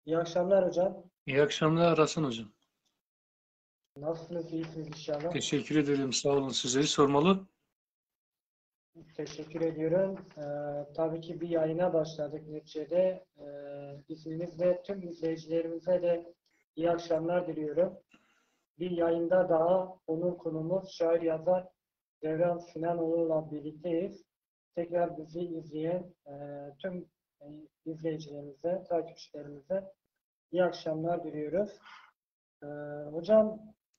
İyi akşamlar hocam. İyi akşamlar Hasan Hocam. Nasılsınız? İyisiniz inşallah. Teşekkür ederim. Sağ olun. Sizleri sormalı. Teşekkür ediyorum. Tabii ki bir yayına başladık neticede. İzninizle tüm izleyicilerimize de iyi akşamlar diliyorum. Bir yayında daha konumuz şair yazar Devran Sinanoğlu'yla birlikteyiz. Tekrar bizi izleyen tüm izleyicilerimize, takipçilerimize iyi akşamlar diliyoruz. Ee, Hocam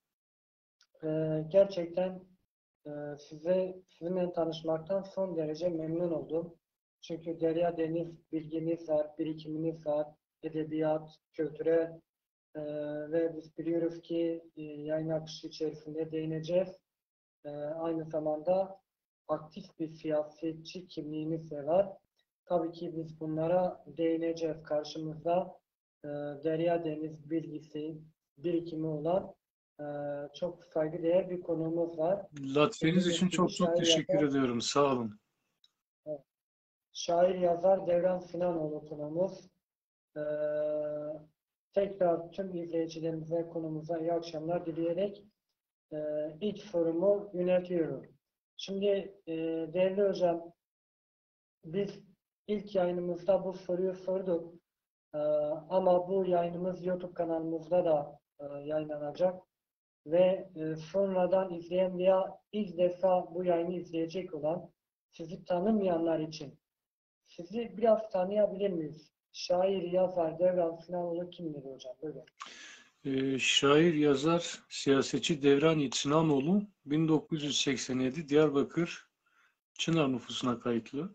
gerçekten sizinle tanışmaktan son derece memnun oldum. Çünkü derya deniz bilginiz var, birikiminiz var, edebiyat, kültüre ve biz biliyoruz ki yayın akışı içerisinde değineceğiz. Aynı zamanda aktif bir siyasetçi kimliğiniz de var. Tabii ki biz bunlara değineceğiz. Karşımızda derya deniz bilgisi, birikimi olan çok saygıdeğer bir konuğumuz var. Lütfeniz için Bildiğiniz gibi çok çok teşekkür ediyorum. Sağ olun. şair yazar Devran Sinanoğlu konuğumuz. Ee, Tekrar tüm izleyicilerimize, konumuza iyi akşamlar dileyerek ilk sorumu yöneltiyorum. Şimdi değerli hocam, biz ilk yayınımızda bu soruyu sorduk. Ama bu yayınımız YouTube kanalımızda da yayınlanacak. Ve sonradan izleyen veya ilk defa bu yayını izleyecek olan sizi tanımayanlar için sizi biraz tanıyabilir miyiz? Şair, yazar, Devran Sinanoğlu kimdir hocam? Böyle. Şair, yazar, siyasetçi Devran Yiğit Sinanoğlu 1987 Diyarbakır Çınar nüfusuna kayıtlı.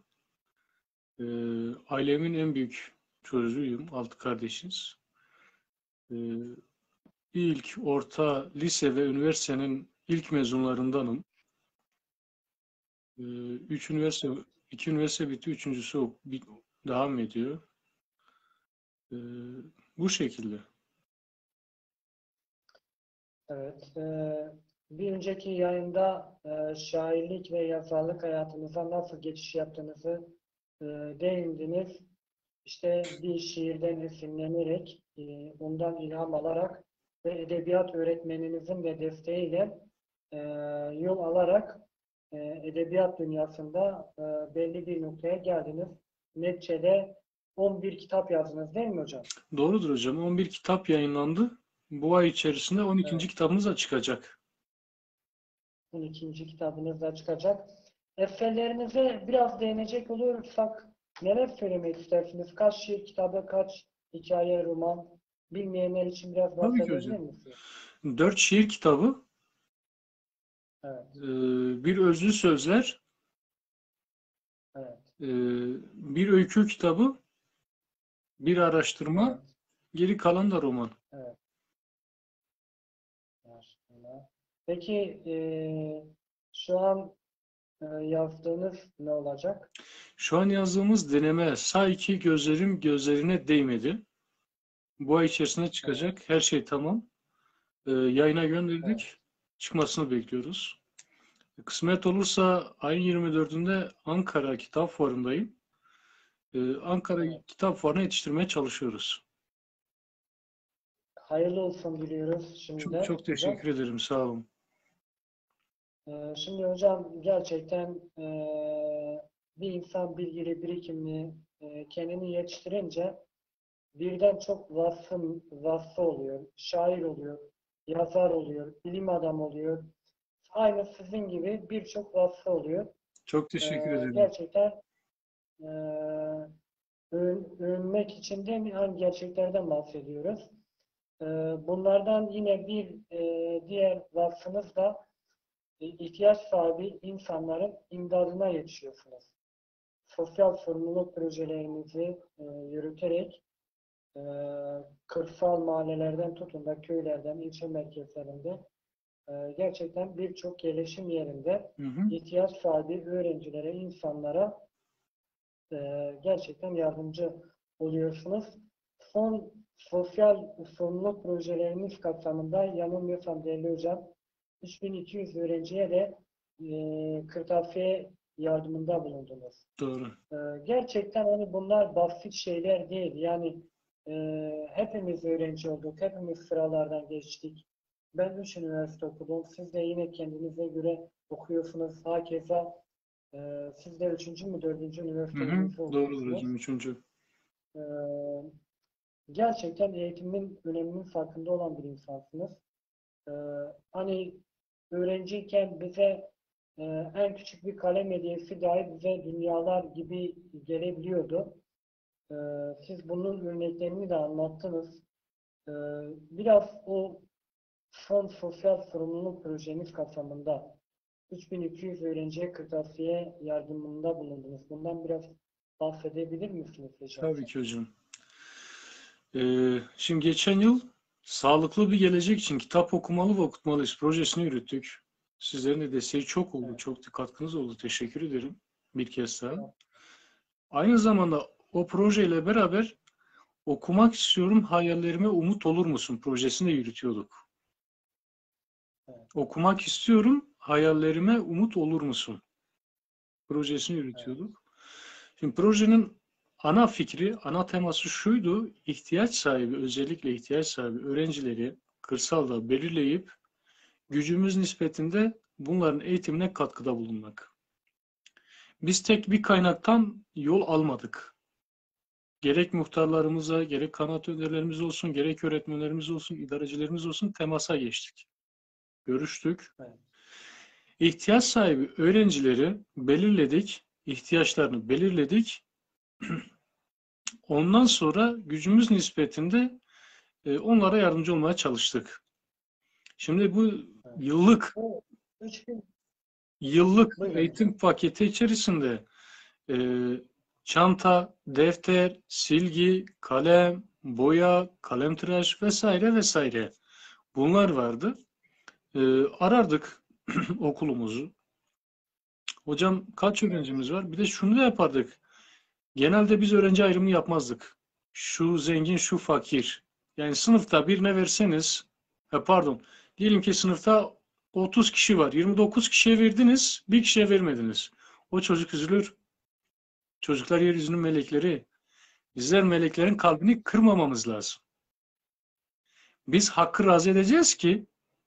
Ailemin en büyük çocuğuyum. 6 kardeşiz. Ee, İlk, orta, lise ve üniversitenin ilk mezunlarındanım. Üç üniversite, iki üniversite bitti, üçüncüsü devam ediyor. Ee, Bu şekilde. Evet. Bir önceki yayında şairlik ve yazarlık hayatınıza nasıl geçiş yaptığınızı değindiniz. İşte bir şiirden esinlenerek, ondan ilham alarak ve edebiyat öğretmeninizin de desteğiyle e, yol alarak edebiyat dünyasında belli bir noktaya geldiniz. Neticede 11 kitap yazdınız değil mi hocam? Doğrudur hocam. 11 kitap yayınlandı. Bu ay içerisinde 12. Evet. kitabımız da çıkacak. 12. kitabınız da çıkacak. Eserlerinize biraz değinecek olursak neler söylemek istersiniz? Kaç şiir kitabı, kaç hikaye, roman? Bilmeyenler için biraz Tabii ki bahsedebilir hocam. misiniz? 4 şiir kitabı, Evet, bir özlü sözler, evet, bir öykü kitabı, bir araştırma, evet, geri kalan da roman. evet. Maşallah. Peki şu an yazdığınız ne olacak? Şu an yazdığımız deneme Sağ iki gözlerim gözlerine değmedi. Bu ay içerisinde Evet, çıkacak. Her şey tamam. Yayına evet, gönderdik. Çıkmasını bekliyoruz. Kısmet olursa ayın 24'ünde Ankara Kitap Fuarı'ndayım. Ankara evet. Kitap Fuarı'na yetiştirmeye çalışıyoruz. Hayırlı olsun diliyoruz Çok şimdiden çok hocam. teşekkür ederim. Sağ olun. Şimdi hocam gerçekten bir insan bilgili, birikimli kendini yetiştirince birden çok vasfı oluyor. Şair oluyor, yazar oluyor, bilim adamı oluyor. Aynı sizin gibi birçok vasfı oluyor. Çok teşekkür ederim. Gerçekten e, övünmek için de hangi gerçeklerden bahsediyoruz. E, Bunlardan yine bir diğer vasfınız da ihtiyaç sahibi insanların imdadına yetişiyorsunuz. Sosyal sorumluluk projelerinizi yürüterek e, kırsal mahallelerden tutun da köylerden, ilçe merkezlerinde gerçekten birçok yerleşim yerinde Hı hı. ihtiyaç sahibi öğrencilere, insanlara gerçekten yardımcı oluyorsunuz. Son sosyal sorumluluk projelerimiz kapsamında yanılmıyorsam değerli hocam 3200 öğrenciye de kırtasiye yardımında bulundunuz. Doğru. Gerçekten hani bunlar basit şeyler değil. Yani hepimiz öğrenci olduk, hepimiz sıralardan geçtik. Ben 3 üniversite okudum. Siz de yine kendinize göre okuyorsunuz. Hakeza siz de 3. mü 4. Hı hı, üniversitenizi doğrudur okuyorsunuz. hocam. Üçüncü. E, Gerçekten eğitimin öneminin farkında olan bir insansınız. E, Hani öğrenciyken bize en küçük bir kalem hediyesi dahi bize dünyalar gibi gelebiliyordu. E, Siz bunun örneklerini de anlattınız. E, Biraz o son sosyal sorumluluk projeniz kapsamında 3200 öğrenciye kırtasiye yardımında bulundunuz. Bundan biraz bahsedebilir misiniz rica Tabii etsem? ki hocam. Şimdi geçen yıl sağlıklı bir gelecek için kitap okumalı ve okutmalıyız projesini yürüttük. Sizlerin de desteği çok oldu. Evet. Çok da katkınız oldu. Teşekkür ederim bir kez daha. Evet. Aynı zamanda o projeyle beraber okumak istiyorum, hayallerime umut olur musun projesini de yürütüyorduk. Evet. Okumak istiyorum, hayallerime umut olur musun projesini Evet. yürütüyorduk. Şimdi projenin ana fikri, ana teması şuydu: ihtiyaç sahibi, özellikle ihtiyaç sahibi öğrencileri kırsalda belirleyip gücümüz nispetinde bunların eğitimine katkıda bulunmak. Biz tek bir kaynaktan yol almadık. Gerek muhtarlarımıza, gerek kanaat önderlerimiz olsun, gerek öğretmenlerimiz olsun, idarecilerimiz olsun temasa geçtik. Görüştük. Evet. İhtiyaç sahibi öğrencileri belirledik, ihtiyaçlarını belirledik. Ondan sonra gücümüz nispetinde onlara yardımcı olmaya çalıştık. Şimdi bu Evet. yıllık Bu 3000 yıllık buyurun hocam. eğitim paketi içerisinde e, çanta, defter, silgi, kalem, boya, kalemtıraş vesaire vesaire bunlar vardı. Arardık okulumuzu. Hocam kaç Evet. öğrencimiz var? Bir de şunu da yapardık. Genelde biz öğrenci ayrımı yapmazdık. Şu zengin, şu fakir. Yani sınıfta birine verseniz, pardon, diyelim ki sınıfta 30 kişi var. 29 kişiye verdiniz, bir kişiye vermediniz. O çocuk üzülür. Çocuklar yeryüzünün melekleri. Bizler meleklerin kalbini kırmamamız lazım. Biz hakkı razı edeceğiz ki,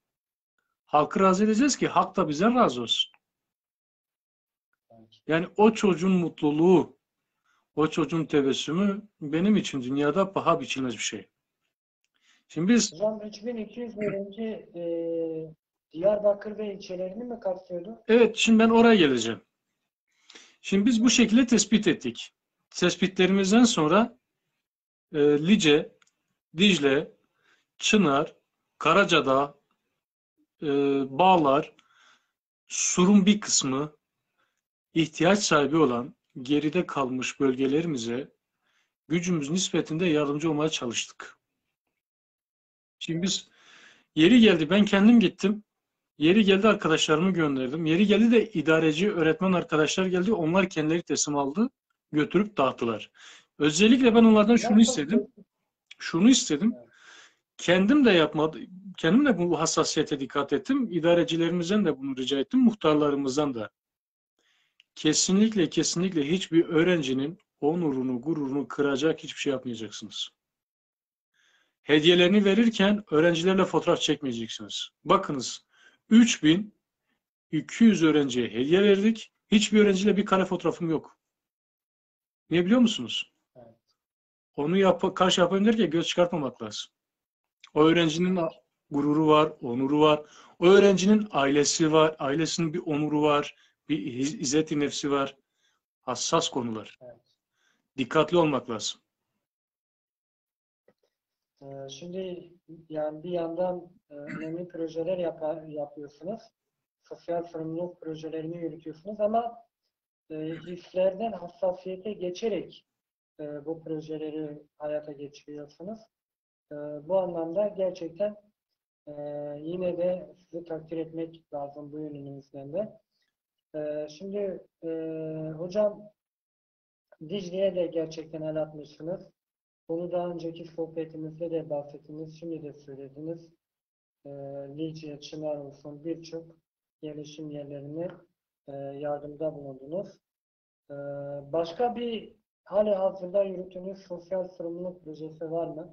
hak da bizden razı olsun. Evet. Yani o çocuğun mutluluğu, o çocuğun tebessümü benim için dünyada paha biçilmez bir şey. Şimdi biz, Hocam 3200 öğrenci Diyarbakır ve ilçelerini mi kapsıyordu? evet, şimdi ben oraya geleceğim. Şimdi biz bu Evet. şekilde tespit ettik. Tespitlerimizden sonra Lice, Dicle, Çınar, Karacadağ, e, Bağlar, Sur'un bir kısmı, ihtiyaç sahibi olan geride kalmış bölgelerimize gücümüz nispetinde yardımcı olmaya çalıştık. Şimdi Evet. biz, yeri geldi ben kendim gittim. Yeri geldi arkadaşlarımı gönderdim. Yeri geldi de idareci, öğretmen arkadaşlar geldi. Onlar kendileri teslim aldı, götürüp dağıttılar. Özellikle ben onlardan şunu Nasıl istedim. Şunu istedim. evet. Kendim de yapmadım. Kendim de bu hassasiyete dikkat ettim. İdarecilerimizden de bunu rica ettim. Muhtarlarımızdan da. Kesinlikle kesinlikle hiçbir öğrencinin onurunu, gururunu kıracak hiçbir şey yapmayacaksınız. Hediyelerini verirken öğrencilerle fotoğraf çekmeyeceksiniz. Bakınız, 3200 öğrenciye hediye verdik. Hiçbir öğrenciyle bir kare fotoğrafım yok. Niye biliyor musunuz? Evet. Onu karşı yapayım derken göz çıkartmamak lazım. O öğrencinin gururu var, onuru var. O öğrencinin ailesi var, ailesinin bir onuru var, bir izzet-i nefsi var. Hassas konular. Evet. Dikkatli olmak lazım. Şimdi yani bir yandan önemli projeler yapıyorsunuz. Sosyal sorumluluk projelerini yürütüyorsunuz ama hislerden hassasiyete geçerek bu projeleri hayata geçiriyorsunuz. Bu anlamda gerçekten e, yine de sizi takdir etmek lazım bu yönünüzden de. Şimdi hocam Dicle'ye de gerçekten el atmışsınız. Bunu daha önceki sohbetimizde de bahsettiniz, şimdi de söylediniz. E, Lice, Çınar olsun birçok yerleşim yerlerine yardımda bulundunuz. E, Başka bir hali hazırda yürüttüğünüz sosyal sorumluluk projesi var mı?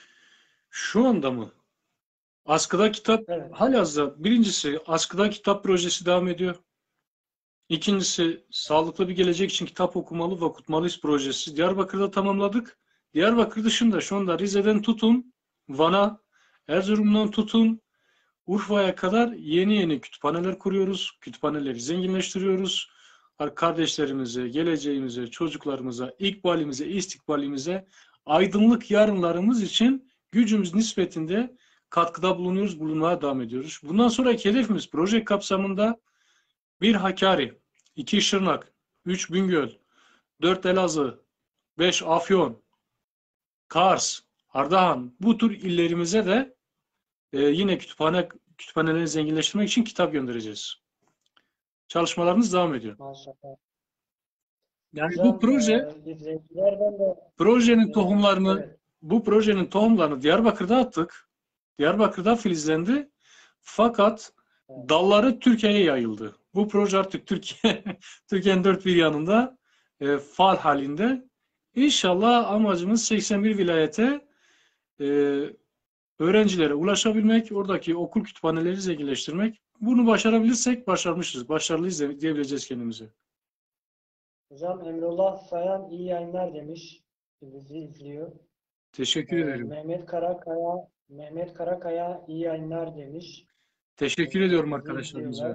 Şu anda mı? Askıda kitap, Evet. halihazırda birincisi askıda kitap projesi devam ediyor. İkincisi sağlıklı bir gelecek için kitap okumalı ve okutmalıyız projesi. Diyarbakır'da tamamladık. Diyarbakır dışında şu anda Rize'den tutun, Van'a, Erzurum'dan tutun, Urfa'ya kadar yeni yeni kütüphaneler kuruyoruz. Kütüphaneleri zenginleştiriyoruz. Kardeşlerimize, geleceğimize, çocuklarımıza, ikbalimize, istikbalimize, aydınlık yarınlarımız için gücümüz nispetinde katkıda bulunuyoruz, bulunmaya devam ediyoruz. Bundan sonraki hedefimiz proje kapsamında 1 Hakkari, 2 Şırnak, 3 Bingöl, 4 Elazığ, 5 Afyon, Kars, Ardahan bu tür illerimize de yine kütüphaneleri zenginleştirmek için kitap göndereceğiz. Çalışmalarımız devam ediyor. Maşallah. Yani bu Hocam proje izleyicilerden de projenin tohumlarını evet. bu projenin tohumlarını Diyarbakır'da attık. Diyarbakır'da filizlendi. Fakat Evet. dalları Türkiye'ye yayıldı. Bu proje artık Türkiye'nin dört bir yanında faal halinde. İnşallah amacımız 81 vilayete e, öğrencilere ulaşabilmek, oradaki okul kütüphaneleri zenginleştirmek. Bunu başarabilirsek başarmışız, başarılıyız diyebileceğiz kendimize. Hocam Emrullah Sayan iyi yayınlar demiş. Bizi izliyor. Teşekkür ederim. Mehmet Karakaya iyi yayınlar demiş. Teşekkür ediyorum Bizi arkadaşlarımıza. izliyorlar.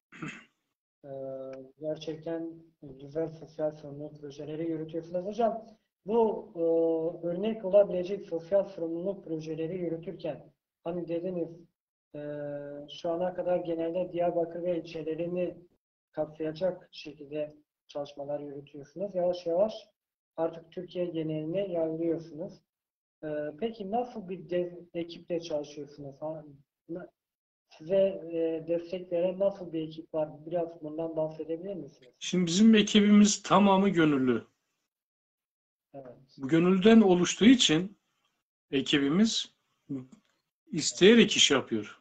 Ee, Gerçekten güzel sosyal sorumluluk projeleri yürütüyorsunuz. Hocam bu örnek olabilecek sosyal sorumluluk projeleri yürütürken hani dediniz e, şu ana kadar genelde Diyarbakır ve ilçelerini kapsayacak şekilde çalışmalar yürütüyorsunuz. Yavaş yavaş artık Türkiye geneline yayılıyorsunuz. Peki nasıl bir ekiple çalışıyorsunuz? Size destek veren nasıl bir ekip var? Biraz bundan bahsedebilir misiniz? Şimdi bizim ekibimiz tamamı gönüllü. Evet. Bu gönüllüden oluştuğu için ekibimiz isteyerek iş yapıyor.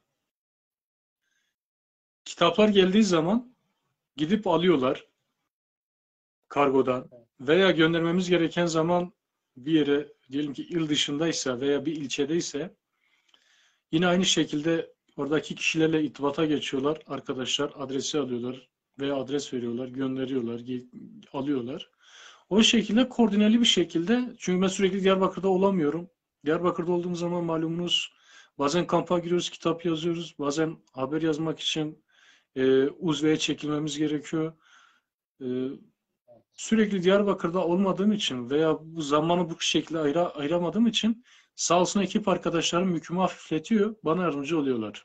Kitaplar geldiği zaman gidip alıyorlar kargodan veya göndermemiz gereken zaman bir yere diyelim ki il dışındaysa veya bir ilçedeyse yine aynı şekilde oradaki kişilerle irtibata geçiyorlar. Arkadaşlar adresi alıyorlar veya adres veriyorlar, gönderiyorlar, alıyorlar. O şekilde koordineli bir şekilde çünkü ben sürekli Diyarbakır'da olamıyorum. Diyarbakır'da olduğum zaman malumunuz bazen kampa giriyoruz, kitap yazıyoruz. Bazen haber yazmak için uzveye çekilmemiz gerekiyor. E, Sürekli Diyarbakır'da olmadığım için veya bu zamanı bu şekilde ayıramadığım için sağ olsun ekip arkadaşlarım yükümü hafifletiyor. Bana yardımcı oluyorlar.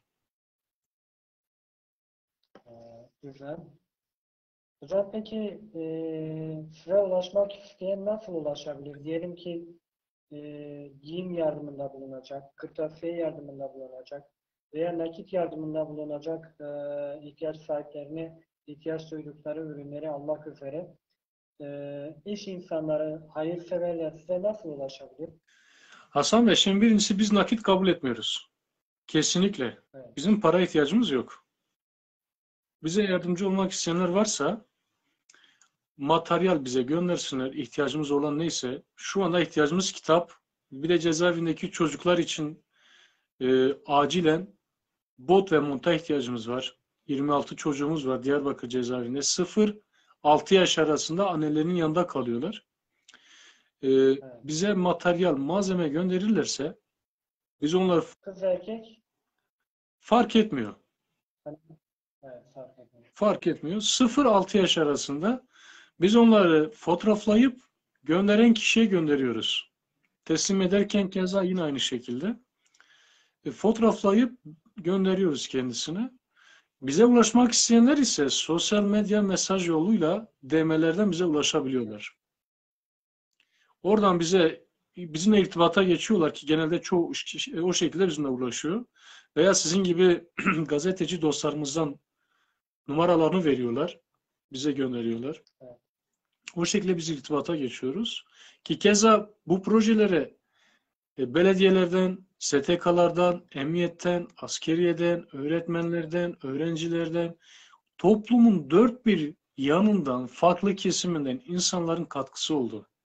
Güzel. Hocam peki size ulaşmak isteyen nasıl ulaşabilir? Diyelim ki giyim yardımında bulunacak, kırtasiye yardımında bulunacak veya nakit yardımında bulunacak ihtiyaç sahiplerine ihtiyaç duydukları ürünleri almak üzere iş insanları, hayırseverler size nasıl ulaşabilir? Hasan Bey, şimdi birincisi biz nakit kabul etmiyoruz. Kesinlikle. Evet. Bizim para ihtiyacımız yok. Bize yardımcı olmak isteyenler varsa materyal bize göndersinler. İhtiyacımız olan neyse. Şu anda ihtiyacımız kitap. Bir de cezaevindeki çocuklar için acilen bot ve monta ihtiyacımız var. 26 çocuğumuz var Diyarbakır cezaevinde. 0-6 yaş arasında annelerinin yanında kalıyorlar. Evet. Bize materyal, malzeme gönderirlerse biz onları Kız erkek? fark etmiyor. Evet, fark etmiyor. Fark etmiyor. 0-6 yaş arasında biz onları fotoğraflayıp gönderen kişiye gönderiyoruz. Teslim ederken keza yine aynı şekilde. Fotoğraflayıp gönderiyoruz kendisine. Bize ulaşmak isteyenler ise sosyal medya mesaj yoluyla DM'lerden bize ulaşabiliyorlar. Oradan bizimle irtibata geçiyorlar ki genelde çoğu o şekilde bizimle ulaşıyor. Veya sizin gibi gazeteci dostlarımızdan numaralarını veriyorlar. Bize gönderiyorlar. Evet. O şekilde biz irtibata geçiyoruz. Ki keza bu projelere belediyelerden, STK'lardan, emniyetten, askeriyeden, öğretmenlerden, öğrencilerden, toplumun dört bir yanından, farklı kesiminden insanların katkısı oldu.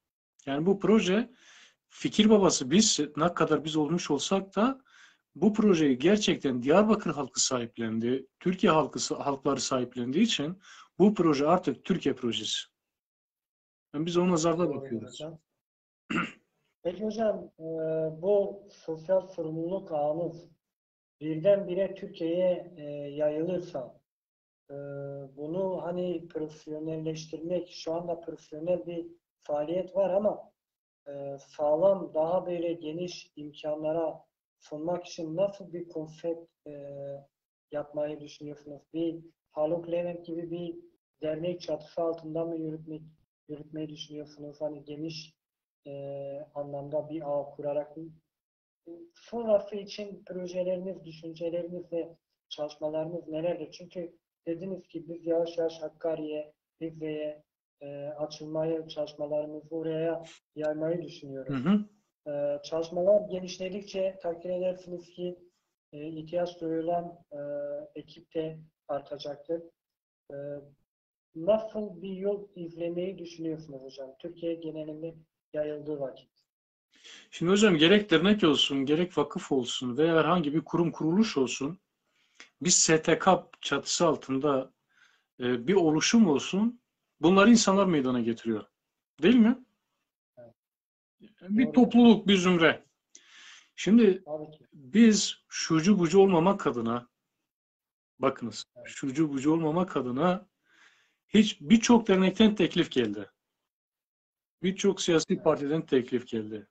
Yani bu proje fikir babası biz, ne kadar biz olmuş olsak da bu projeyi gerçekten Diyarbakır halkı sahiplendi. Türkiye halkları sahiplendiği için bu proje artık Türkiye projesi. Yani biz o nazarda Doğrudur bakıyoruz. hocam. Peki hocam, bu sosyal sorumluluk ağınız birdenbire Türkiye'ye yayılırsa, e, bunu hani profesyonelleştirmek, şu anda profesyonel bir faaliyet var ama sağlam, daha böyle geniş imkanlara sunmak için nasıl bir konsept yapmayı düşünüyorsunuz? Bir Haluk Levent gibi bir dernek çatısı altında mı yürütmeyi düşünüyorsunuz? Hani geniş anlamda bir ağ kurarak sonrası için projeleriniz, düşünceleriniz ve çalışmalarınız nelerdir? Çünkü dediniz ki biz yavaş yavaş Hakkari'ye, Rize'ye açılmayı, çalışmalarımızı oraya yaymayı Hı düşünüyoruz. hı. Çalışmalar genişledikçe takdir edersiniz ki ihtiyaç duyulan ekip de artacaktır. E, Nasıl bir yol izlemeyi düşünüyorsunuz hocam? Türkiye genelinde yayıldığı vakit. Şimdi hocam gerek dernek olsun, gerek vakıf olsun veya herhangi bir kurum kuruluş olsun, biz STK çatısı altında bir oluşum olsun, bunları insanlar meydana getiriyor. Değil mi? Evet. Bir Doğrudur. topluluk, bir zümre. Şimdi Tabii ki. biz şucu bucu olmamak adına, bakınız, Evet. şucu bucu olmamak adına birçok dernekten teklif geldi. Birçok siyasi Evet. partiden teklif geldi.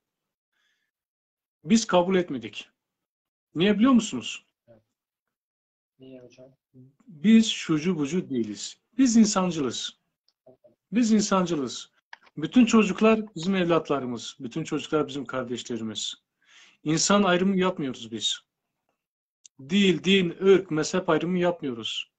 Biz kabul etmedik. Niye biliyor musunuz? Evet. Niye hocam? Biz şucu bucu değiliz. Biz insancılız. Evet. Biz insancılız. Bütün çocuklar bizim evlatlarımız. Bütün çocuklar bizim kardeşlerimiz. İnsan ayrımı yapmıyoruz biz. Dil, din, ırk, mezhep ayrımı yapmıyoruz.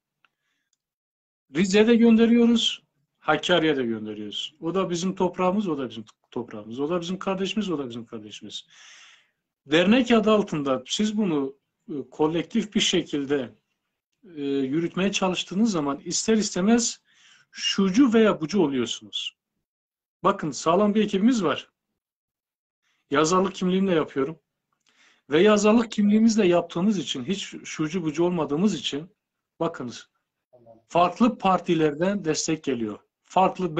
Rize'ye de gönderiyoruz, Hakkari'ye de gönderiyoruz. O da bizim toprağımız, o da bizim toprağımız. O da bizim kardeşimiz, o da bizim kardeşimiz. Dernek adı altında siz bunu kolektif bir şekilde yürütmeye çalıştığınız zaman ister istemez şucu veya bucu oluyorsunuz. Bakın sağlam bir ekibimiz var. Yazarlık kimliğimle yapıyorum. Ve yazarlık kimliğimizle yaptığımız için, hiç şucu bucu olmadığımız için, bakınız, Tamam. farklı partilerden destek geliyor. Farklı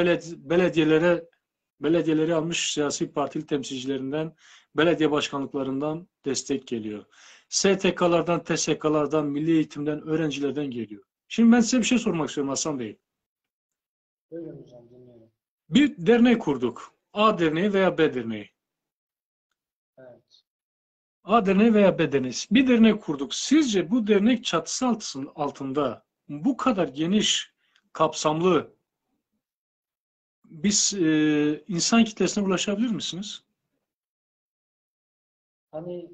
belediyeleri almış siyasi partili temsilcilerinden, belediye başkanlıklarından destek geliyor. STK'lardan, TSK'lardan, milli eğitimden, öğrencilerden geliyor. Şimdi ben size bir şey sormak istiyorum Hasan Bey. Buyurun hocam, dinliyorum. Bir dernek kurduk. A derneği veya B derneği. Evet. A derneği veya B derneği. Bir dernek kurduk. Sizce bu dernek çatısı altında bu kadar geniş, kapsamlı biz insan kitlesine ulaşabilir misiniz? Hani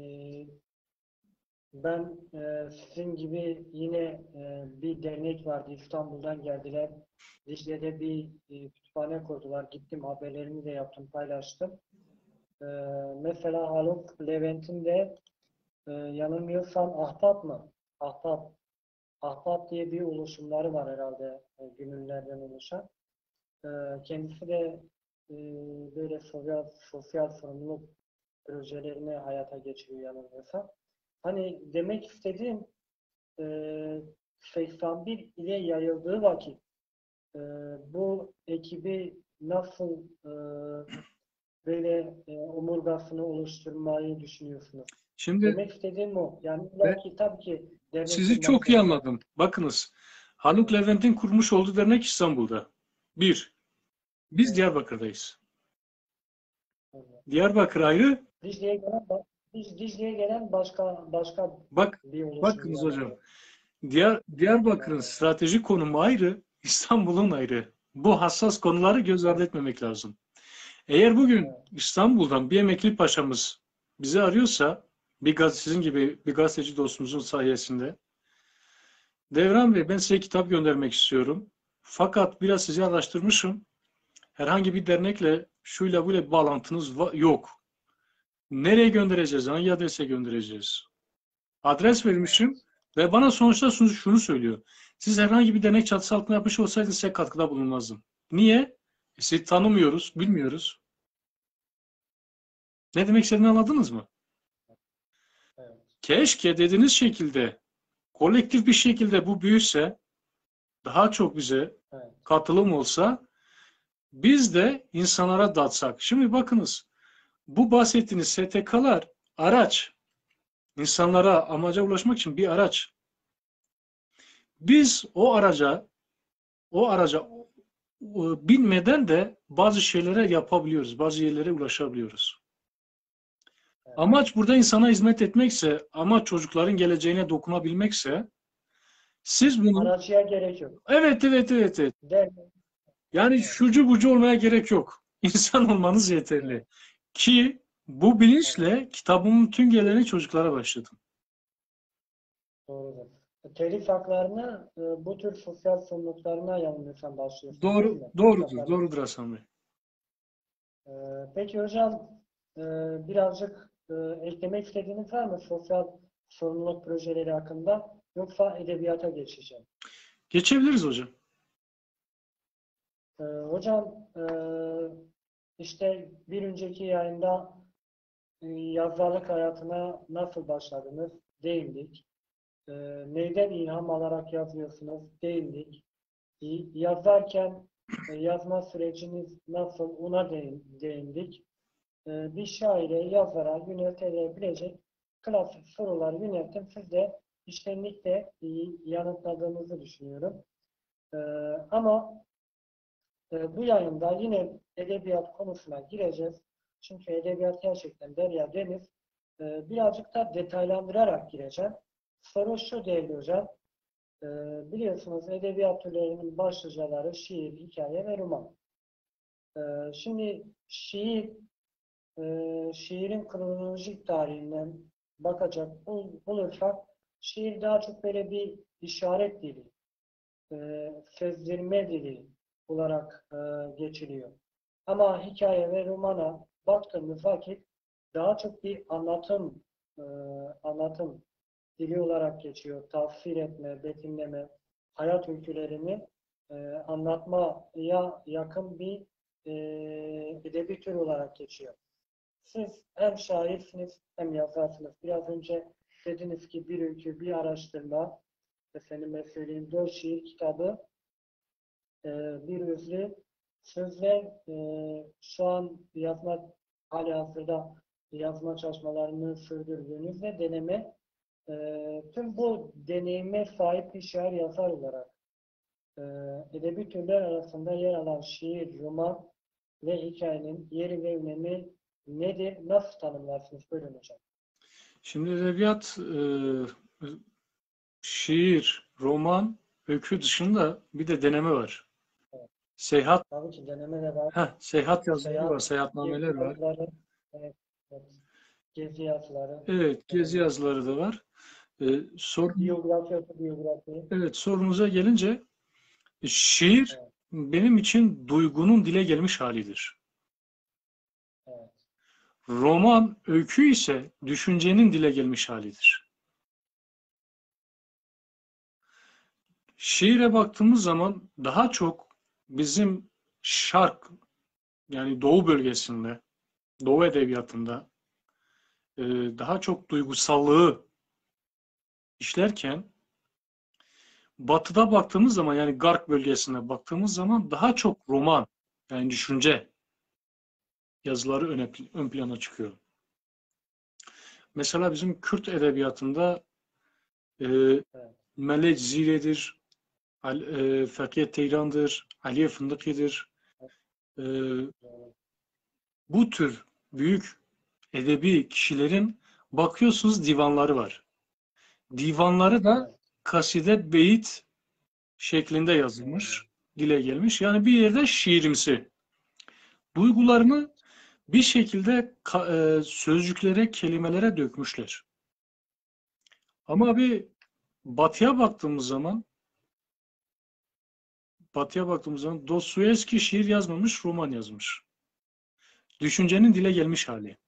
ben sizin gibi yine bir dernek vardı. İstanbul'dan geldiler. Dicle'de bir kütüphane kurdular. Gittim, haberlerini de yaptım, paylaştım. E, Mesela Haluk Levent'in de yanılmıyorsam Ahbap mı? Ahbap. Ahbap diye bir oluşumları var herhalde, gönüllülerden oluşan. Kendisi de e, böyle sosyal sorumluluk projelerini hayata geçiriyor yanılmıyorsam. Hani demek istediğim, e, 81 ile yayıldığı vakit e, bu ekibi nasıl böyle omurgasını oluşturmayı düşünüyorsunuz? Şimdi Demek istediğim o. Yani ben belki tabii ki dernek sizi kurmak çok iyi zorunda. anladım. Bakınız, Haluk Levent'in kurmuş olduğu dernek İstanbul'da. Bir, biz Evet. Diyarbakır'dayız. Evet. Diyarbakır ayrı. Dicle'ye gelen, Dicle'ye gelen başka Bak, bir oluşum bakınız hocam. yani. Diyarbakır'ın Evet. stratejik konumu ayrı, İstanbul'un ayrı. Bu hassas konuları göz ardı Evet. etmemek lazım. Eğer bugün Evet. İstanbul'dan bir emekli paşamız bizi arıyorsa, sizin gibi bir gazeteci dostumuzun sayesinde, Devran Bey ben size kitap göndermek istiyorum. Fakat biraz sizi araştırmışım. Herhangi bir dernekle şuyla böyle bir bağlantınız yok. Nereye göndereceğiz? Hangi adrese göndereceğiz? Adres vermişim Evet. ve bana sonuçta şunu söylüyor. Siz herhangi bir dernek çatısı altında yapmış olsaydınız size katkıda bulunmazdım. Niye? Sizi tanımıyoruz, bilmiyoruz. Ne demek istediğini anladınız mı? Evet. Keşke dediğiniz şekilde kolektif bir şekilde bu büyüse, daha çok bize Evet. katılım olsa, biz de insanlara dağıtsak. Şimdi bakınız, bu bahsettiğiniz STK'lar araç. İnsanlara, amaca ulaşmak için bir araç. Biz o araca binmeden de bazı şeylere yapabiliyoruz. Bazı yerlere ulaşabiliyoruz. Evet. Amaç burada insana hizmet etmekse, ama çocukların geleceğine dokunabilmekse, siz bunu Araçıya gerek yok. evet, evet, evet, evet. Değil mi? Yani Evet. şucu bucu olmaya gerek yok. İnsan olmanız yeterli. Evet. Ki bu Evet. bilinçle kitabımın tüm geleni çocuklara başladım. Doğrudur. Telif haklarını bu tür sosyal sorumluluklarına yanılmıyorsam başlıyorsunuz değil Doğru, mi? doğrudur, Kitaplarınız. doğrudur Hasan Bey. Peki hocam e, birazcık eklemek istediğiniz var mı sosyal sorumluluk projeleri hakkında? Yoksa edebiyata geçeceğim. Geçebiliriz hocam. Hocam işte bir önceki yayında yazarlık hayatına nasıl başladınız? Değindik. Neyden ilham alarak yazıyorsunuz? Değindik. Yazarken yazma süreciniz nasıl? Ona değindik. Bir şaire, yazara yöneltilebilecek klasik sorular yönelttim. Siz de içtenlikle yanıtladığınızı düşünüyorum. Ama bu yayında yine edebiyat konusuna gireceğiz. Çünkü edebiyat gerçekten derya deniz. Birazcık da detaylandırarak gireceğim. Soru şu değerli hocam. Biliyorsunuz edebiyat türlerinin başlıcaları şiir, hikaye ve roman. Şimdi şiirin kronolojik tarihinden bakacak olursak şiir daha çok böyle bir işaret dili, sezdirme dili olarak geçiliyor. Ama hikaye ve romana baktığımız vakit daha çok bir anlatım dili olarak geçiyor. Tafsir etme, betimleme, hayat öykülerini anlatmaya yakın bir edebi tür olarak geçiyor. Siz hem şairsiniz hem yazarsınız. Biraz önce dediniz ki bir öykü, bir araştırma, efendime söyleyeyim 4 şiir kitabı, bir özlü sözler, şu an halihazırda yazma çalışmalarını sürdürdüğünüz ve deneme, tüm bu deneyime sahip bir şair yazar olarak e, edebi türler arasında yer alan şiir, roman ve hikayenin yeri ve önemi nedir? Nasıl tanımlarsınız? Buyurun hocam. Şimdi edebiyat, şiir, roman, öykü dışında bir de deneme var. Evet. Seyahat, Tabii ki deneme de var. seyahat yazıları var, Seyahat, seyahatnameler gezi var. yazıları, evet, evet. Gezi yazıları, Evet, gezi deneme. yazıları da var. Sorun, Biyografi, otobiyografi. evet, sorunuza gelince şiir Evet, benim için duygunun dile gelmiş halidir. evet, Roman, öykü ise düşüncenin dile gelmiş halidir. Şiire baktığımız zaman daha çok bizim şark, yani Doğu bölgesinde, Doğu edebiyatında daha çok duygusallığı işlerken, Batı'da baktığımız zaman, yani Garp bölgesine baktığımız zaman daha çok roman, yani düşünce yazıları ön plana çıkıyor. Mesela bizim Kürt edebiyatında e, evet. Melek Zire'dir, Fakih Teyran'dır, Aliye Fındıki'dir. E, Doğru. Bu tür büyük edebi kişilerin bakıyorsunuz divanları var. Divanları da Evet, kaside, beyit şeklinde doğru. yazılmış, dile gelmiş. Yani bir yerde şiirimsi. Duygularını bir şekilde sözcüklere, kelimelere dökmüşler. Ama bir batıya baktığımız zaman Dostoyevski şiir yazmamış, roman yazmış. Düşüncenin dile gelmiş hali.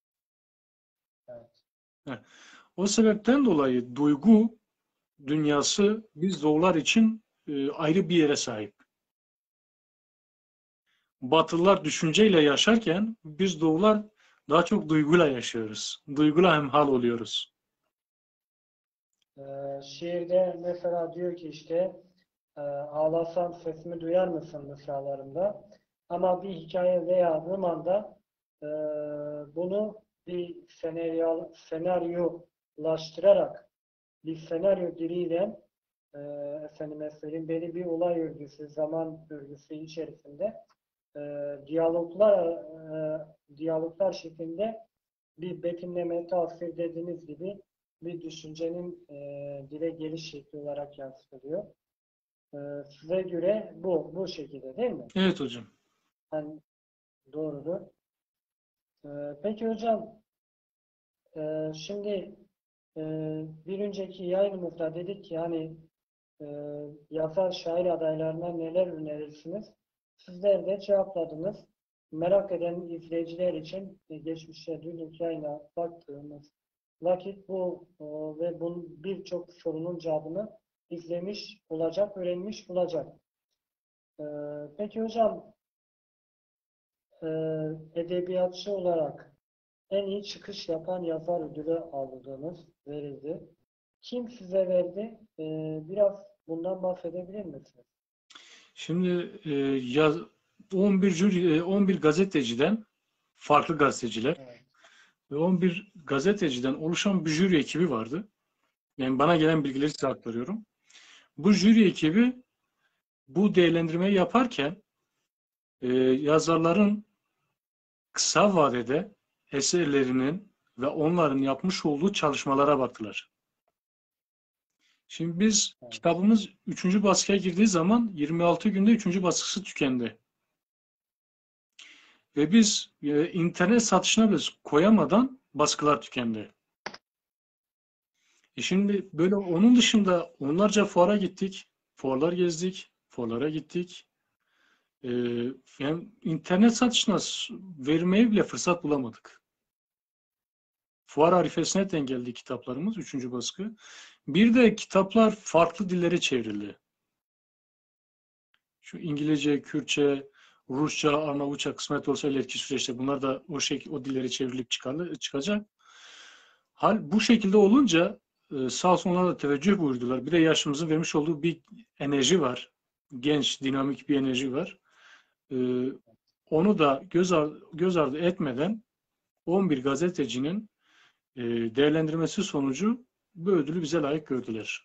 Evet, Heh. O sebepten dolayı duygu dünyası biz Doğular için ayrı bir yere sahip. Batılılar düşünceyle yaşarken biz Doğular Daha çok duyguyla yaşıyoruz. Duyguyla hemhal oluyoruz. Şiirde mesela diyor ki işte ağlasam sesimi duyar mısın mısralarında. Ama bir hikaye veya romanda e, bunu bir senaryolaştırarak bir senaryo diliyle e, efendime söyleyeyim belli bir olay örgüsü, zaman örgüsü içerisinde e, diyaloglar şeklinde bir betimleme, tasvir dediğiniz gibi bir düşüncenin dile geliş şekli olarak yansıtılıyor. Size göre bu şekilde değil mi? Evet hocam. Yani doğrudur. Peki hocam, şimdi e, bir önceki yayınımızda dedik ki hani e, yazar şair adaylarına neler önerirsiniz? Sizler de cevapladınız. Merak eden izleyiciler için geçmişte dün yayına baktığımız vakit bu ve bunun birçok sorunun cevabını izlemiş olacak, öğrenmiş olacak. E, peki hocam, e, edebiyatçı olarak en iyi çıkış yapan yazar ödülü aldınız, verildi. Kim size verdi? Biraz bundan bahsedebilir misiniz? Şimdi 11 gazeteciden, farklı gazeteciler Evet. ve 11 gazeteciden oluşan bir jüri ekibi vardı. Yani bana gelen bilgileri size aktarıyorum. Bu jüri ekibi bu değerlendirmeyi yaparken yazarların kısa vadede eserlerinin ve onların yapmış olduğu çalışmalara baktılar. Şimdi biz Evet. kitabımız 3. baskıya girdiği zaman 26 günde 3. baskısı tükendi. Ve biz internet satışına biz koyamadan baskılar tükendi. Şimdi böyle onun dışında onlarca fuara gittik. Fuarlar gezdik. Fuarlara gittik. E, Yani internet satışına vermeye bile fırsat bulamadık. Fuar arifesine denk geldi kitaplarımız. 3. baskı. Bir de kitaplar farklı dillere çevrildi. Şu İngilizce, Kürtçe, Rusça, Arnavutça kısmet olsa ileriki süreçte bunlar da o dillere çevrilip çıkacak. Hal bu şekilde olunca sağ olsun onlar da teveccüh buyurdular. Bir de yaşımızın vermiş olduğu bir enerji var. Genç, dinamik bir enerji var. E, Onu da göz ardı etmeden 11 gazetecinin değerlendirmesi sonucu bu ödülü bize layık gördüler.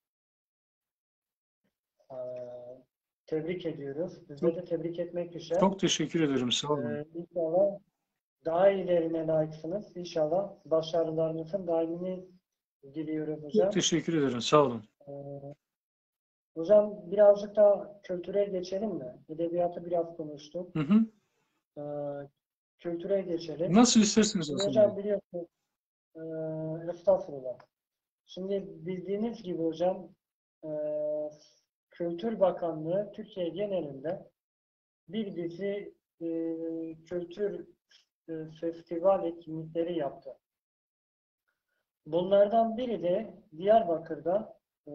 Ee, Tebrik ediyoruz. Bizde Çok, de tebrik etmek düşer. çok teşekkür ederim. Sağ olun. İnşallah daha iyilerine layıksınız. İnşallah başarılarınızın daimini diliyoruz Çok hocam. teşekkür ederim. Sağ olun. Ee, Hocam birazcık da kültüre geçelim mi? Edebiyatı biraz konuştuk. Hı hı. Ee, Kültüre geçelim. Nasıl isterseniz Şimdi Hasan Bey. hocam biliyorsunuz, estağfurullah. Şimdi bildiğiniz gibi hocam, e, Kültür Bakanlığı Türkiye genelinde bir dizi kültür festival etkinlikleri yaptı. Bunlardan biri de Diyarbakır'da e,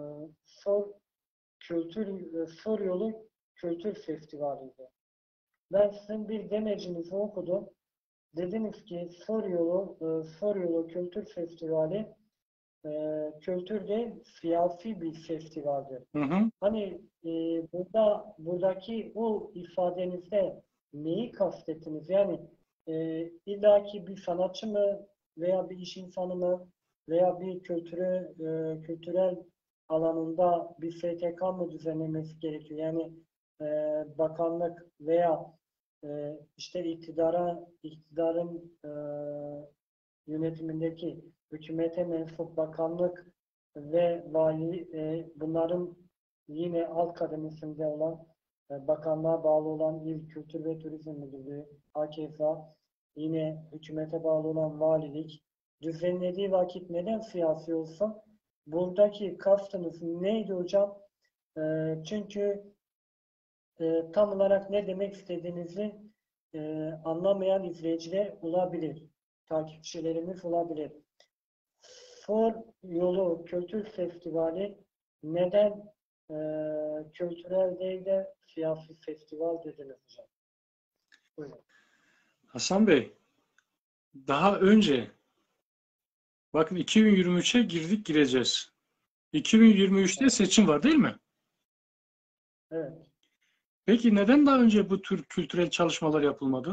Sor Yolu Kültür Festivali'ydi. Ben sizin bir demecinizi okudum. Dediniz ki Sor Yolu Kültür Festivali kültür değil, siyasi bir festivaldir. Hı hı. Hani buradaki o ifadenizde neyi kastettiniz? Yani illaki bir sanatçı mı veya bir iş insanı mı veya bir kültürel alanında bir STK mı düzenlemesi gerekiyor? Yani e, bakanlık veya işte iktidarın yönetimindeki hükümete mensup bakanlık ve vali, bunların yine alt kademesinde olan bakanlığa bağlı olan İl Kültür ve Turizm Müdürlüğü, hakeza yine hükümete bağlı olan valilik düzenlediği vakit neden siyasi olsun? Buradaki kastınız neydi hocam? Çünkü tam olarak ne demek istediğinizi anlamayan izleyiciler olabilir. Takipçilerimiz olabilir. Sor Yolu Kültür Festivali neden kültürel değil de siyasi festival dediniz hocam? Buyurun. Hasan Bey, daha önce, bakın 2023'e gireceğiz. 2023'te seçim var değil mi? Evet. Peki neden daha önce bu tür kültürel çalışmalar yapılmadı?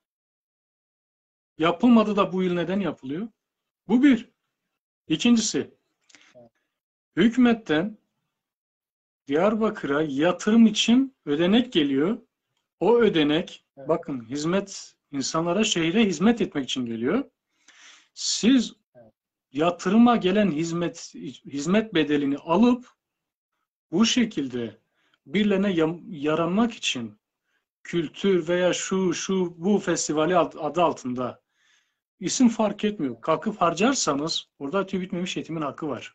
Yapılmadı da bu yıl neden yapılıyor? Bu bir. İkincisi, hükümetten Diyarbakır'a yatırım için ödenek geliyor. O ödenek, Evet. bakın insanlara, şehre hizmet etmek için geliyor. Siz yatırıma gelen hizmet bedelini alıp bu şekilde birilerine yaranmak için kültür veya bu festivali adı altında isim fark etmiyor. Kalkıp harcarsanız orada tüy bitmemiş yetimin hakkı var.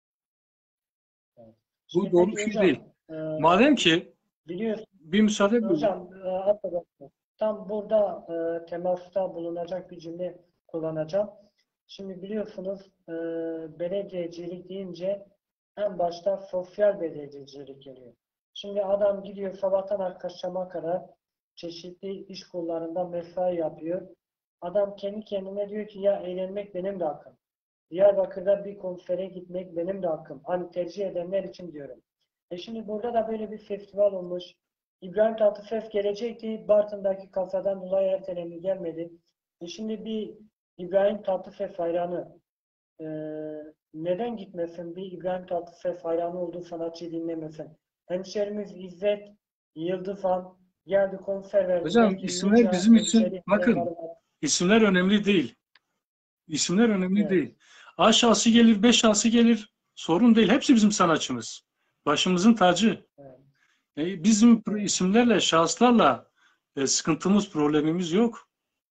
Bu Şimdi doğru peki bir şey hocam, değil. Madem ki biliyorsun bir müsaade buyurun. hocam, affedersiniz. Tam burada temasta bulunacak bir cümle kullanacağım. Şimdi biliyorsunuz belediyecilik deyince en başta sosyal belediyecilik geliyor. Şimdi adam gidiyor sabahtan akşama kadar çeşitli iş kollarında mesai yapıyor. Adam kendi kendine diyor ki ya eğlenmek benim de hakkım. Diyarbakır'da bir konsere gitmek benim de hakkım. Hani tercih edenler için diyorum. Şimdi burada da böyle bir festival olmuş. İbrahim Tatlıses gelecekti. Bartın'daki kazadan dolayı ertelendi, gelmedi. Şimdi bir İbrahim Tatlıses hayranı e, neden gitmesin? Bir İbrahim Tatlıses hayranı olduğu sanatçıyı dinlemesin. Hemşerimiz İzzet Yıldızhan geldi, konser verdi. Hocam Belki isimler nice bizim için, hemşeri hayranları bakın, var. isimler önemli değil. İsimler önemli Evet. değil. A şahsı gelir, B şahsı gelir. Sorun değil. Hepsi bizim sanatçımız. Başımızın tacı. Evet. Bizim isimlerle, şahıslarla sıkıntımız, problemimiz yok.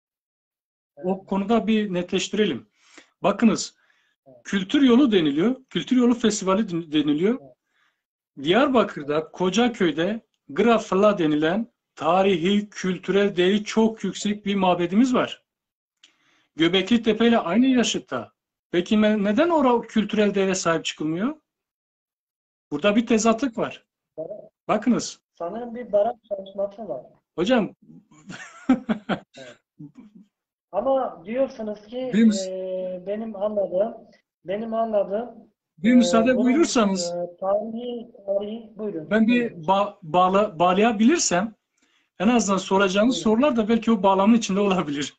O Evet. konuda bir netleştirelim. Bakınız, kültür yolu deniliyor. Kültür yolu festivali deniliyor. Diyarbakır'da, Kocaköy'de Grafla denilen tarihi, kültürel değeri çok yüksek bir mabedimiz var. Göbekli Tepe ile aynı yaşıtta. Peki neden orada kültürel değere sahip çıkılmıyor? Burada bir tezatlık var. Bakınız. Sanırım bir baraj çalışması var. Hocam Evet. Ama diyorsunuz ki bir, benim anladığım bir müsaade bunun buyurursanız tarihi buyurun. ben bir Buyurun. bağlayabilirsem en azından soracağınız Buyurun. sorular da belki o bağlamın içinde olabilir.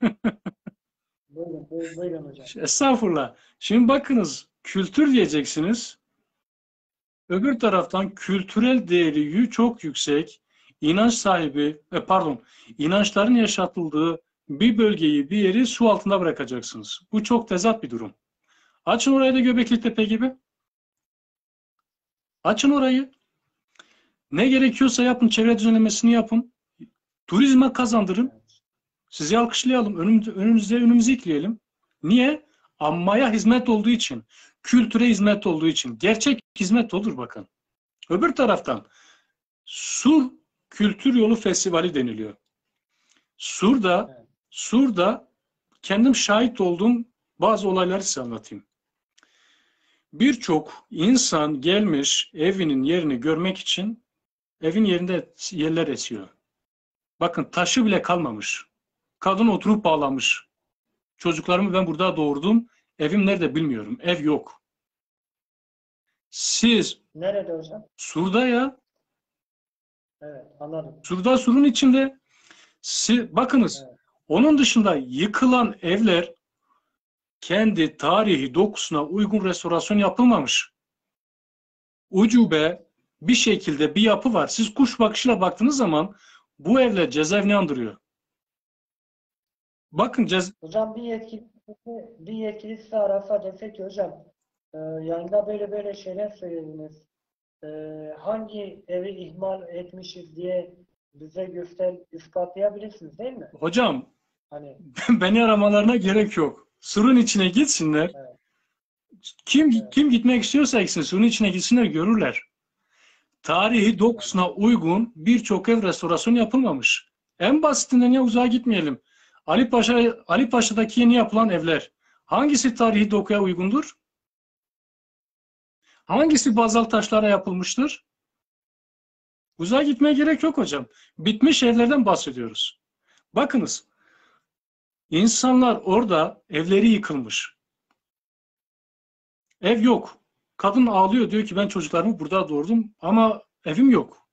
Buyurun hocam. Estağfurullah. Şimdi bakınız, kültür diyeceksiniz. Öbür taraftan kültürel değeri çok yüksek, inanç sahibi, inançların yaşatıldığı bir bölgeyi, bir yeri su altında bırakacaksınız. Bu çok tezat bir durum. Açın orayı da Göbekli Tepe gibi. Açın orayı. Ne gerekiyorsa yapın, çevre düzenlemesini yapın. Turizme kazandırın. Sizi alkışlayalım, önümüze ekleyelim. Niye? Ammaya hizmet olduğu için, kültüre hizmet olduğu için. Gerçek hizmet odur bakın. Öbür taraftan Sur Kültür Yolu Festivali deniliyor. Sur'da kendim şahit olduğum bazı olayları size anlatayım. Birçok insan gelmiş evinin yerini görmek için evin yerinde yerler esiyor. Bakın taşı bile kalmamış. Kadın oturup bağlamış. Çocuklarımı ben burada doğurdum. Evim nerede bilmiyorum. Ev yok. Siz Nerede hocam? Sur'da ya. Evet, anladım. Sur'un içinde. Bakınız. Evet. Onun dışında yıkılan evler kendi tarihi dokusuna uygun restorasyon yapılmamış. Ucube bir şekilde bir yapı var. Siz kuş bakışıyla baktığınız zaman bu evler cezaevini andırıyor. Bakın Hocam bir yetkili size arasa dese ki hocam yayında böyle şeyler söylediniz. Hangi evi ihmal etmişiz diye bize ispatlayabilirsiniz değil mi? hocam Hani beni aramalarına gerek yok. Surun içine gitsinler. evet. Kim gitmek istiyorsa gitsin. Surun içine gitsinler, görürler. Tarihi dokusuna uygun birçok ev restorasyon yapılmamış. En basitinden ya uzağa gitmeyelim. Ali Paşa'daki yeni yapılan evler hangisi tarihi dokuya uygundur? Hangisi bazalt taşlara yapılmıştır? Uzağa gitmeye gerek yok hocam. Bitmiş evlerden bahsediyoruz. Bakınız, İnsanlar orada evleri yıkılmış. Ev yok. Kadın ağlıyor, diyor ki ben çocuklarımı burada doğurdum ama evim yok.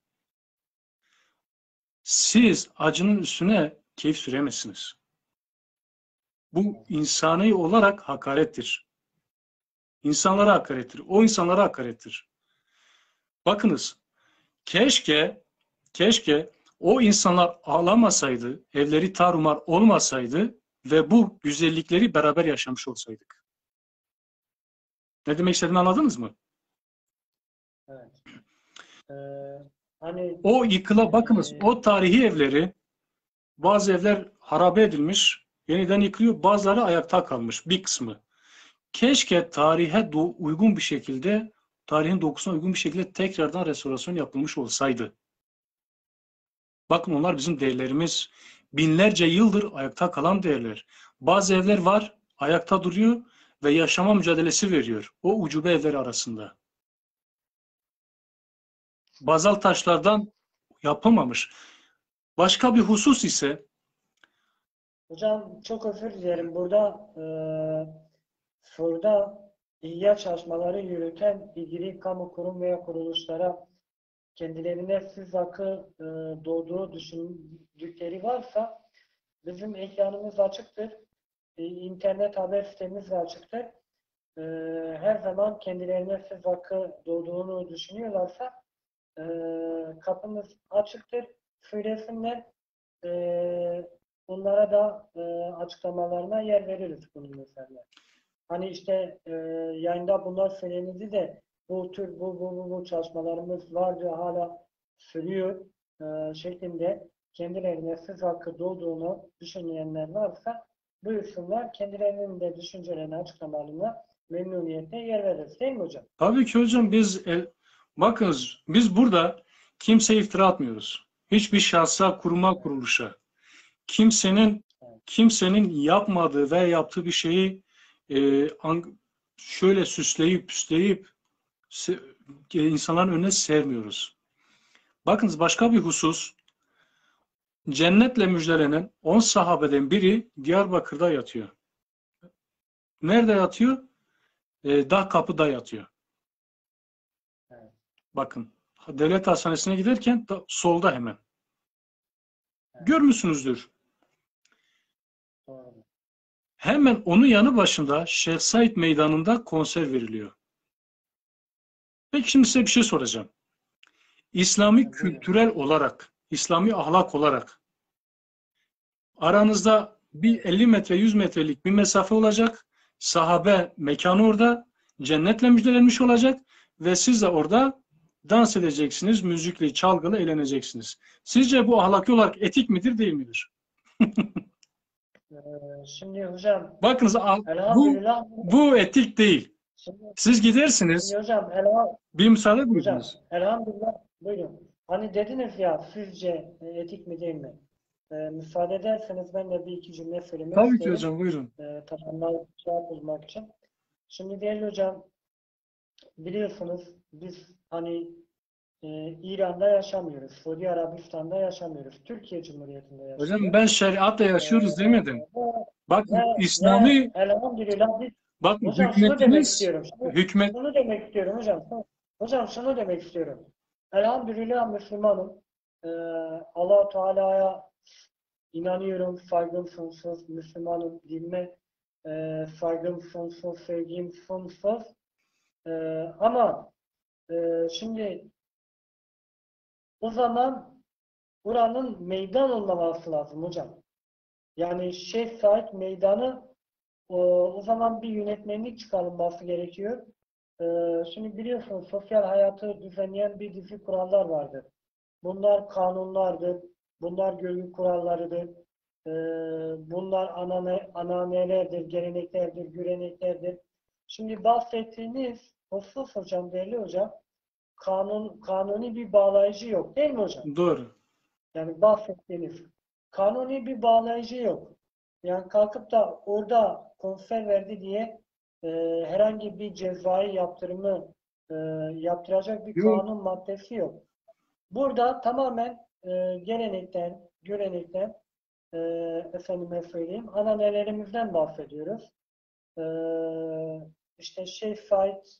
Siz acının üstüne keyif süremezsiniz. Bu insani olarak hakarettir. İnsanlara hakarettir. O insanlara hakarettir. Bakınız, keşke o insanlar ağlamasaydı, evleri tarumar olmasaydı ve bu güzellikleri beraber yaşamış olsaydık. Ne demek istediğimi anladınız mı? Evet. Ee, Hani O yıkıla bakınız, e, o tarihi evleri, bazı evler harabe edilmiş, yeniden yıkılıyor, bazıları ayakta kalmış bir kısmı. Keşke tarihe uygun bir şekilde, tarihin dokusuna uygun bir şekilde tekrardan restorasyon yapılmış olsaydı. Bakın onlar bizim değerlerimiz. Binlerce yıldır ayakta kalan değerler. Bazı evler var, ayakta duruyor ve yaşama mücadelesi veriyor. O ucube evler arasında. Bazalt taşlardan yapılmamış. Başka bir husus ise, hocam çok özür dilerim. Soruda ihya çalışmaları yürüten ilgili kamu kurum veya kuruluşlara kendilerine söz hakkı doğduğu düşündükleri varsa bizim ekranımız açıktır. İnternet haber sitemiz de açıktır. E, Her zaman kendilerine söz hakkı doğduğunu düşünüyorlarsa kapımız açıktır. Söylesinler. Bunlara da açıklamalarına yer veririz bunun mesela. Hani işte yayında bunlar söylenildi de bu tür bu çalışmalarımız vardı hala sürüyor şeklinde kendilerine söz hakkı doğduğunu düşünenler varsa buyursunlar. Kendilerinin de düşüncelerini açıklamalarına memnuniyetle yer veririz. Değil mi hocam? tabii ki hocam bakınız biz burada kimseye iftira atmıyoruz. Hiçbir şahsa, kuruma, kuruluşa. Kimsenin kimsenin yapmadığı veya yaptığı bir şeyi şöyle süsleyip püsleyip insanların önüne sermiyoruz. Bakınız başka bir husus, cennetle müjdelenen 10 sahabeden biri Diyarbakır'da yatıyor. Nerede yatıyor? Dağ kapıda yatıyor. Evet. Bakın, devlet hastanesine giderken solda hemen. Evet. Görmüşsünüzdür. Doğru. Hemen onun yanı başında Şeyh Said Meydanı'nda konser veriliyor. Peki şimdi size bir şey soracağım. İslami kültürel olarak, İslami ahlak olarak aranızda bir 50 metre, 100 metrelik bir mesafe olacak. Sahabe mekanı orada, cennetle müjdelenmiş olacak ve siz de orada dans edeceksiniz, müzikli, çalgılı eğleneceksiniz. Sizce bu ahlaki olarak etik midir, değil midir? Şimdi hocam Bakınız bu elhamdülillah bu etik değil. şimdi, Siz şimdi gidersiniz, hocam bir müsaade hocam buyurunuz. elhamdülillah buyurun. Hani dediniz ya sizce etik mi değil mi? Müsaade ederseniz ben de bir iki cümle söylemek Tabii ki isterim. hocam, buyurun. Tamamlayıp cevap bulmak için. Şimdi değerli hocam biliyorsunuz biz hani İran'da yaşamıyoruz. Suudi Arabistan'da yaşamıyoruz. Türkiye Cumhuriyeti'nde Hocam yaşıyoruz. ben şeriatla E, yaşıyoruz demedim. ve, Bakın ve İslami, elhamdülillah biz bakın hocam şunu demek hükmetiniz, istiyorum. hükmet, Şunu demek istiyorum hocam. Hocam şunu demek istiyorum. Elhamdülillah Müslümanım. Ee, Allah-u Teala'ya inanıyorum. Saygım sonsuz. Müslümanım. Dinime saygım sonsuz. Sevgim sonsuz. Ee, ama şimdi o zaman buranın meydan olmaması lazım hocam. Yani Şeyh Said Meydanı o zaman bir yönetmenlik çıkarılması gerekiyor. Şimdi biliyorsunuz sosyal hayatı düzenleyen bir dizi kurallar vardır. Bunlar kanunlardır, bunlar görgü kurallarıdır, bunlar ananelerdir, geleneklerdir, göreneklerdir. Şimdi bahsettiğiniz husus hocam, değerli hocam, kanuni bir bağlayıcı yok değil mi hocam? doğru. Yani bahsettiğiniz kanuni bir bağlayıcı yok. Yani kalkıp da orada konser verdi diye e, herhangi bir cezai yaptırımı e, yaptıracak bir Yok. kanun maddesi yok. Burada tamamen gelenekten, görenekten efendime söyleyeyim, ananelerimizden bahsediyoruz. İşte Şehzait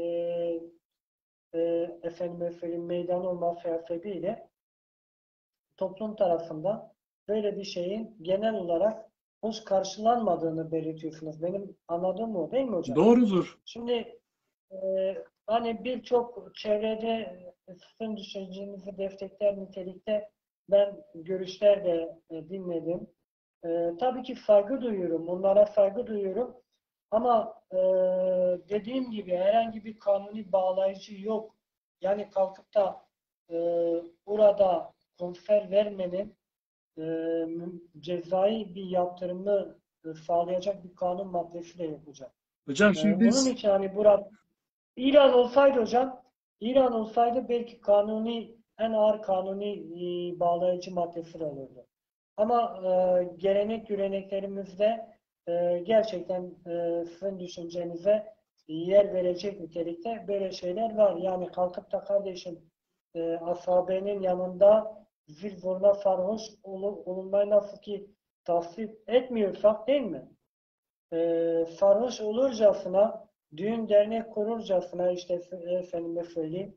efendime söyleyeyim meydan olması sebebiyle toplum tarafından böyle bir şeyin genel olarak hoş karşılanmadığını belirtiyorsunuz. Benim anladığım o değil mi hocam? Doğrudur. Şimdi hani birçok çevrede sizin düşüncenizi destekler nitelikte ben görüşler de dinledim. Tabii ki saygı duyuyorum. Onlara saygı duyuyorum. Ama dediğim gibi herhangi bir kanuni bağlayıcı yok. Yani kalkıp da burada konser vermenin cezai bir yaptırımı sağlayacak bir kanun maddesi de yok hocam. Hocam şimdi Bunun biz için hani burada İran olsaydı hocam, İran olsaydı belki kanuni, en ağır kanuni bağlayıcı maddesi de olurdu. Ama gelenek göreneklerimizde gerçekten sizin düşüncenize yer verecek nitelikte böyle şeyler var. Yani kalkıp da kardeşim ashabenin yanında zil zurna sarhoş olunmayı nasıl ki tasvip etmiyorsak değil mi? Sarhoş olurcasına, düğün dernek kururcasına işte efendime söyleyeyim,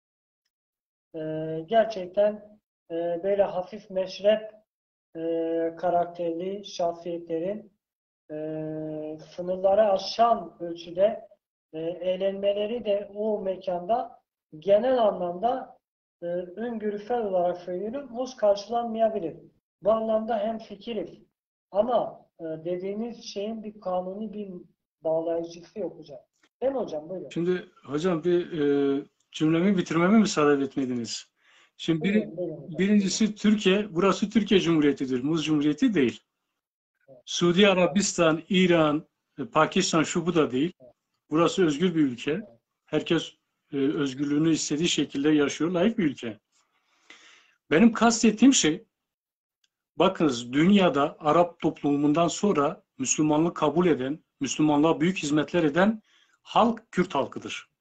gerçekten böyle hafif meşrep karakterli şahsiyetlerin sınırları aşan ölçüde eğlenmeleri de o mekanda genel anlamda öngörüsel olarak söylüyorum, hoş karşılanmayabilir. Bu anlamda hemfikiriz. Ama dediğiniz şeyin bir kanuni bir bağlayıcısı yok hocam. Değil mi hocam? Buyurun. şimdi hocam bir cümlemi bitirmeme müsaade etmediniz. Şimdi Buyurun hocam. birincisi Türkiye, burası Türkiye Cumhuriyeti'dir. Muz Cumhuriyeti değil. Suudi Arabistan, İran, Pakistan şu bu da değil. Burası özgür bir ülke. Herkes özgürlüğünü istediği şekilde yaşıyor. Layık bir ülke. Benim kastettiğim şey, bakınız dünyada Arap toplumundan sonra Müslümanlığı kabul eden, Müslümanlığa büyük hizmetler eden halk Kürt halkıdır.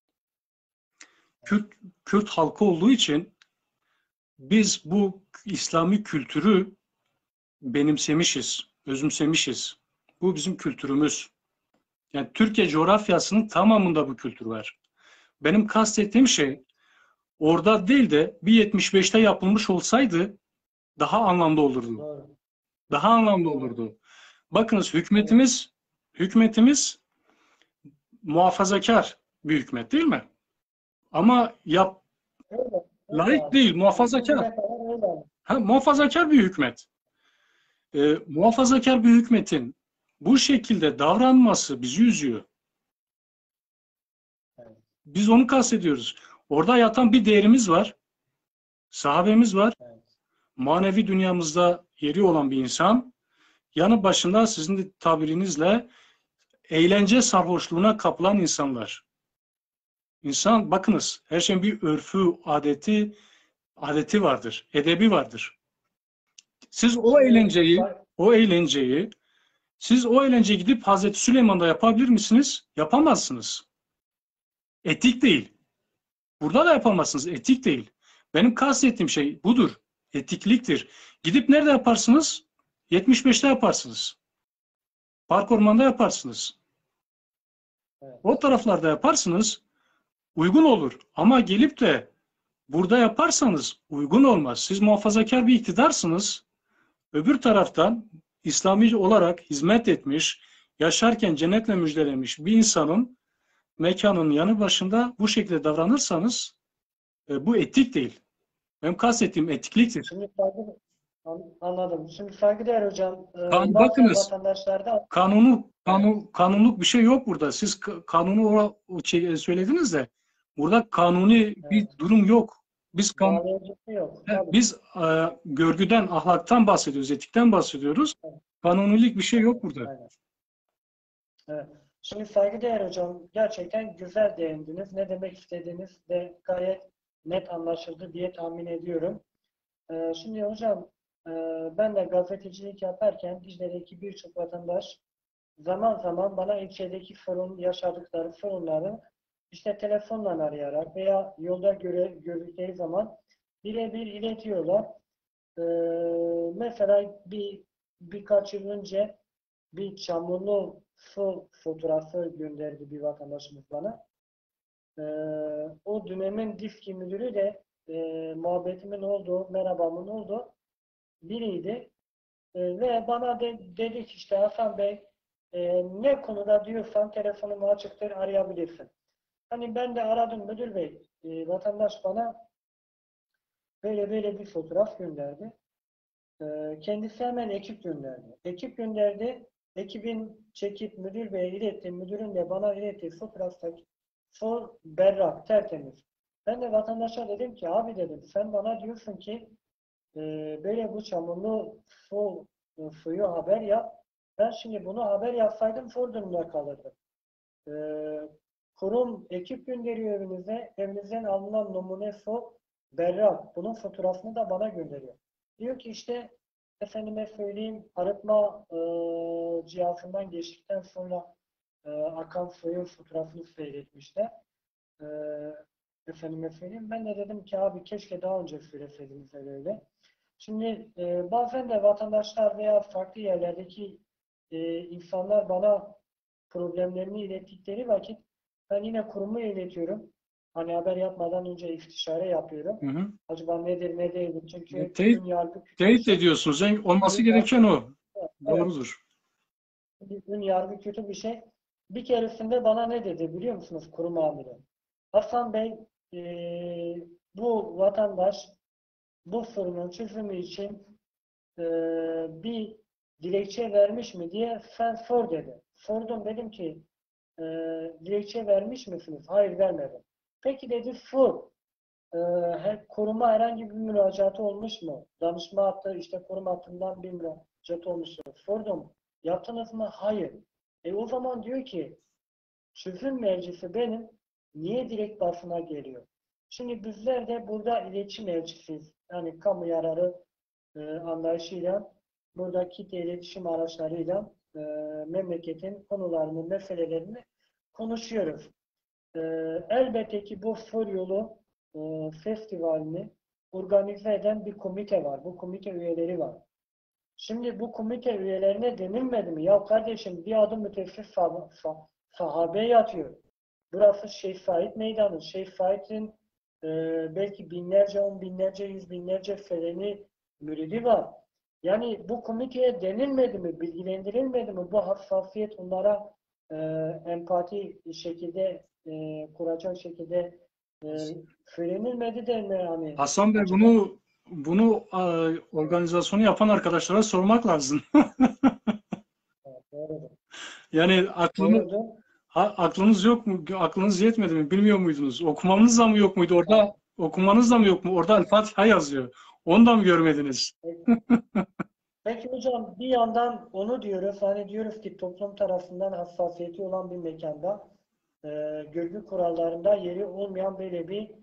Kürt halkı olduğu için biz bu İslami kültürü benimsemişiz, özümsemişiz. Bu bizim kültürümüz. Yani Türkiye coğrafyasının tamamında bu kültür var. Benim kastettiğim şey orada değil de bir 75'te yapılmış olsaydı daha anlamlı olurdu. Doğru. Daha anlamlı olurdu. Bakınız hükümetimiz muhafazakar bir hükümet değil mi? Ama Öyle. Öyle layık abi. değil, Yani muhafazakar. bugüne kadar öyle abi. Muhafazakar bir hükümet. Muhafazakar bir hükümetin bu şekilde davranması bizi üzüyor. Evet. Biz onu kastediyoruz. Orada yatan bir değerimiz var. Sahabemiz var. Evet. Manevi dünyamızda yeri olan bir insan. Yanı başında sizin de tabirinizle eğlence sarhoşluğuna kapılan insanlar. İnsan bakınız her şeyin bir örfü, adeti vardır, edebi vardır. Siz o eğlenceyi gidip Hazreti Süleyman'da yapabilir misiniz? Yapamazsınız. Etik değil. Burada da yapamazsınız. Etik değil. Benim kastettiğim şey budur. Etikliktir. Gidip nerede yaparsınız? 75'te yaparsınız. Park ormanda yaparsınız. Evet. O taraflarda yaparsınız. Uygun olur. Ama gelip de burada yaparsanız uygun olmaz. Siz muhafazakar bir iktidarsınız. Öbür taraftan İslami olarak hizmet etmiş, yaşarken cennetle müjdelemiş bir insanın mekanın yanı başında bu şekilde davranırsanız bu etik değil. Benim kastettiğim etikliktir. Şimdi anladım. Şimdi saygıdeğer hocam, bazen Bakınız, vatandaşlarda kanunluk bir şey yok burada. Siz kanunu söylediniz de burada kanuni bir durum yok. bağlayıcısı yok. Tabii. Biz görgüden, ahlaktan bahsediyoruz, etikten bahsediyoruz. Evet. Kanunilik bir şey yok burada. Aynen. Evet. Şimdi saygıdeğer hocam gerçekten güzel değindiniz. Ne demek istediğiniz de gayet net anlaşıldı diye tahmin ediyorum. Şimdi hocam ben de gazetecilik yaparken Dicle'deki birçok vatandaş zaman zaman bana ilçedeki yaşadıkları sorunları işte telefonla arayarak veya yolda gördükleri zaman birebir iletiyorlar. mesela birkaç yıl önce bir çamurlu su fotoğrafı gönderdi bir vatandaşımız bana. O dönemin DİSK müdürü de muhabbetimin olduğu, merhabamın olduğu biriydi. Ve bana dedi ki işte Hasan Bey ne konuda diyorsan telefonum açıktır, arayabilirsin. Hani ben de aradım müdür bey, vatandaş bana böyle bir fotoğraf gönderdi. Kendisi hemen ekip gönderdi. Ekip gönderdi. Ekibin çekip müdür beye iletti. Müdürün de bana ilettiği fotoğraftaki berrak, tertemiz. Ben de vatandaşa dedim ki abi dedim sen bana diyorsun ki böyle bu çamurlu suyu haber yap. Ben şimdi bunu haber yapsaydım zor durumda kalırdım. E, Kurum ekip gönderiyor evinize. Evinizden alınan numune su berrak. Bunun fotoğrafını da bana gönderiyor. Diyor ki işte efendime söyleyeyim arıtma cihazından geçtikten sonra akan suyun fotoğrafını seyretmişler. E, Efendime söyleyeyim. Ben de dedim ki abi keşke daha önce söyleseydiniz öyle. Şimdi bazen de vatandaşlar veya farklı yerlerdeki insanlar bana problemlerini ilettikleri vakit ben yine kurumu iletiyorum. Hani haber yapmadan önce istişare yapıyorum. Hı hı. Acaba nedir ne değildir? Çünkü Teyit, ön yargı kötü bir teyit şey. ediyorsunuz. Olması Ön yargı, gereken o. evet, Doğrudur. ön yargı kötü bir şey. Bir keresinde bana ne dedi biliyor musunuz kurum amiri? Hasan Bey bu vatandaş bu sorunun çözümü için bir dilekçe vermiş mi diye sen sor dedi. Sordum dedim ki dilekçe vermiş misiniz? Hayır vermedim. Peki dedi sor. Kuruma herhangi bir müracaatı olmuş mu? Danışma hattı işte kurum hattından bir müracaat olmuş mu? Sordum. Yaptınız mı? Hayır. O zaman diyor ki çözüm meclisi benim. Niye direkt basına geliyor? Şimdi bizler de burada iletişim elçisiyiz. Yani kamu yararı anlayışıyla buradaki iletişim araçlarıyla memleketin konularını, meselelerini konuşuyoruz. Elbette ki bu Sur Yolu festivalini organize eden bir komite var. Bu komite üyeleri var. Şimdi bu komite üyelerine denilmedi mi? Ya kardeşim bir adım ötesi sahabe yatıyor. Burası Şeyh Said Meydanı. Şeyh Said'in belki binlerce, on binlerce, yüz binlerce feleni müridi var. Yani bu komiteye denilmedi mi, bilgilendirilmedi mi? Bu hassasiyet onlara empati şekilde kuracak şekilde söylenilmedi de mi? Yani, Hasan Bey acaba? bunu organizasyonu yapan arkadaşlara sormak lazım. Doğrudur. Yani Doğrudur. aklınız yok mu? Aklınız yetmedi mi? Bilmiyor muydunuz? Okumanız da mı yok muydu? Orada okumanız da mı yok mu? Orada El Fatiha yazıyor. Onu da mı görmediniz? Peki hocam bir yandan onu diyoruz. Hani diyoruz ki toplum tarafından hassasiyeti olan bir mekanda görgü kurallarında yeri olmayan böyle bir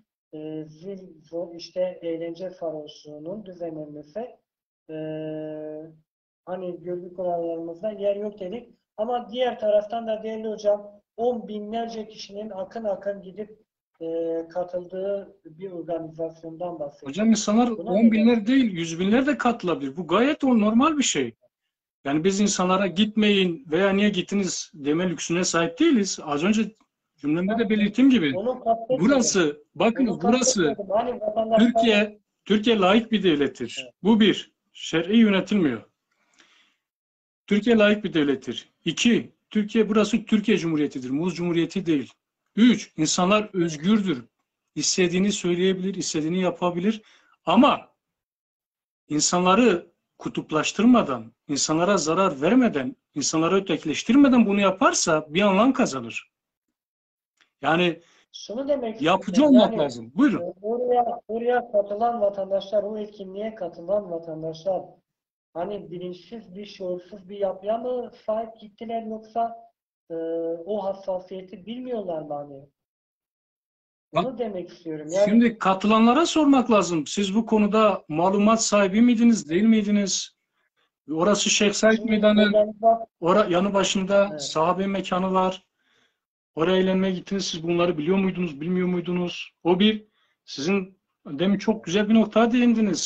işte eğlence sarhoşluğunun düzenlenmesi e, hani görgü kurallarımızda yer yok dedik. Ama diğer taraftan da değerli hocam on binlerce kişinin akın akın gidip katıldığı bir organizasyondan Hocam bahsediyoruz. insanlar Buna 10 ne binler demek? değil, 100 binler de katılabilir. Bu gayet normal bir şey. Yani biz insanlara gitmeyin veya niye gittiniz deme lüksüne sahip değiliz. Az önce cümlemde de belirttiğim gibi Onu kastetmedim. burası, Onu bakınız burası kastetmedim. Hani vatandaşlar Türkiye laik bir devlettir. evet, Bu bir, şer'i yönetilmiyor. Türkiye layık bir devlettir. İki, burası Türkiye Cumhuriyeti'dir. Muz Cumhuriyeti değil. Üç, insanlar özgürdür. İstediğini söyleyebilir, istediğini yapabilir. Ama insanları kutuplaştırmadan, insanlara zarar vermeden, insanları ötekileştirmeden bunu yaparsa bir anlam kazanır. Yani şunu demek yapıcı istiyorum. olmak Yani lazım. Buyurun. oraya katılan vatandaşlar, o etkinliğe katılan vatandaşlar hani bilinçsiz bir, şuursuz bir yapıya mı sahip gittiler yoksa o hassasiyeti bilmiyorlar mı hani? Bak, Onu demek istiyorum. Yani şimdi katılanlara sormak lazım. Siz bu konuda malumat sahibi miydiniz, değil miydiniz? Orası Şeyh Said şimdi Meydanı, organizasyon yanı başında evet. sahabe mekanı var. Oraya eğlenmeye gittiniz. Siz bunları biliyor muydunuz, bilmiyor muydunuz? O bir, sizin demin çok güzel bir noktaya değindiniz.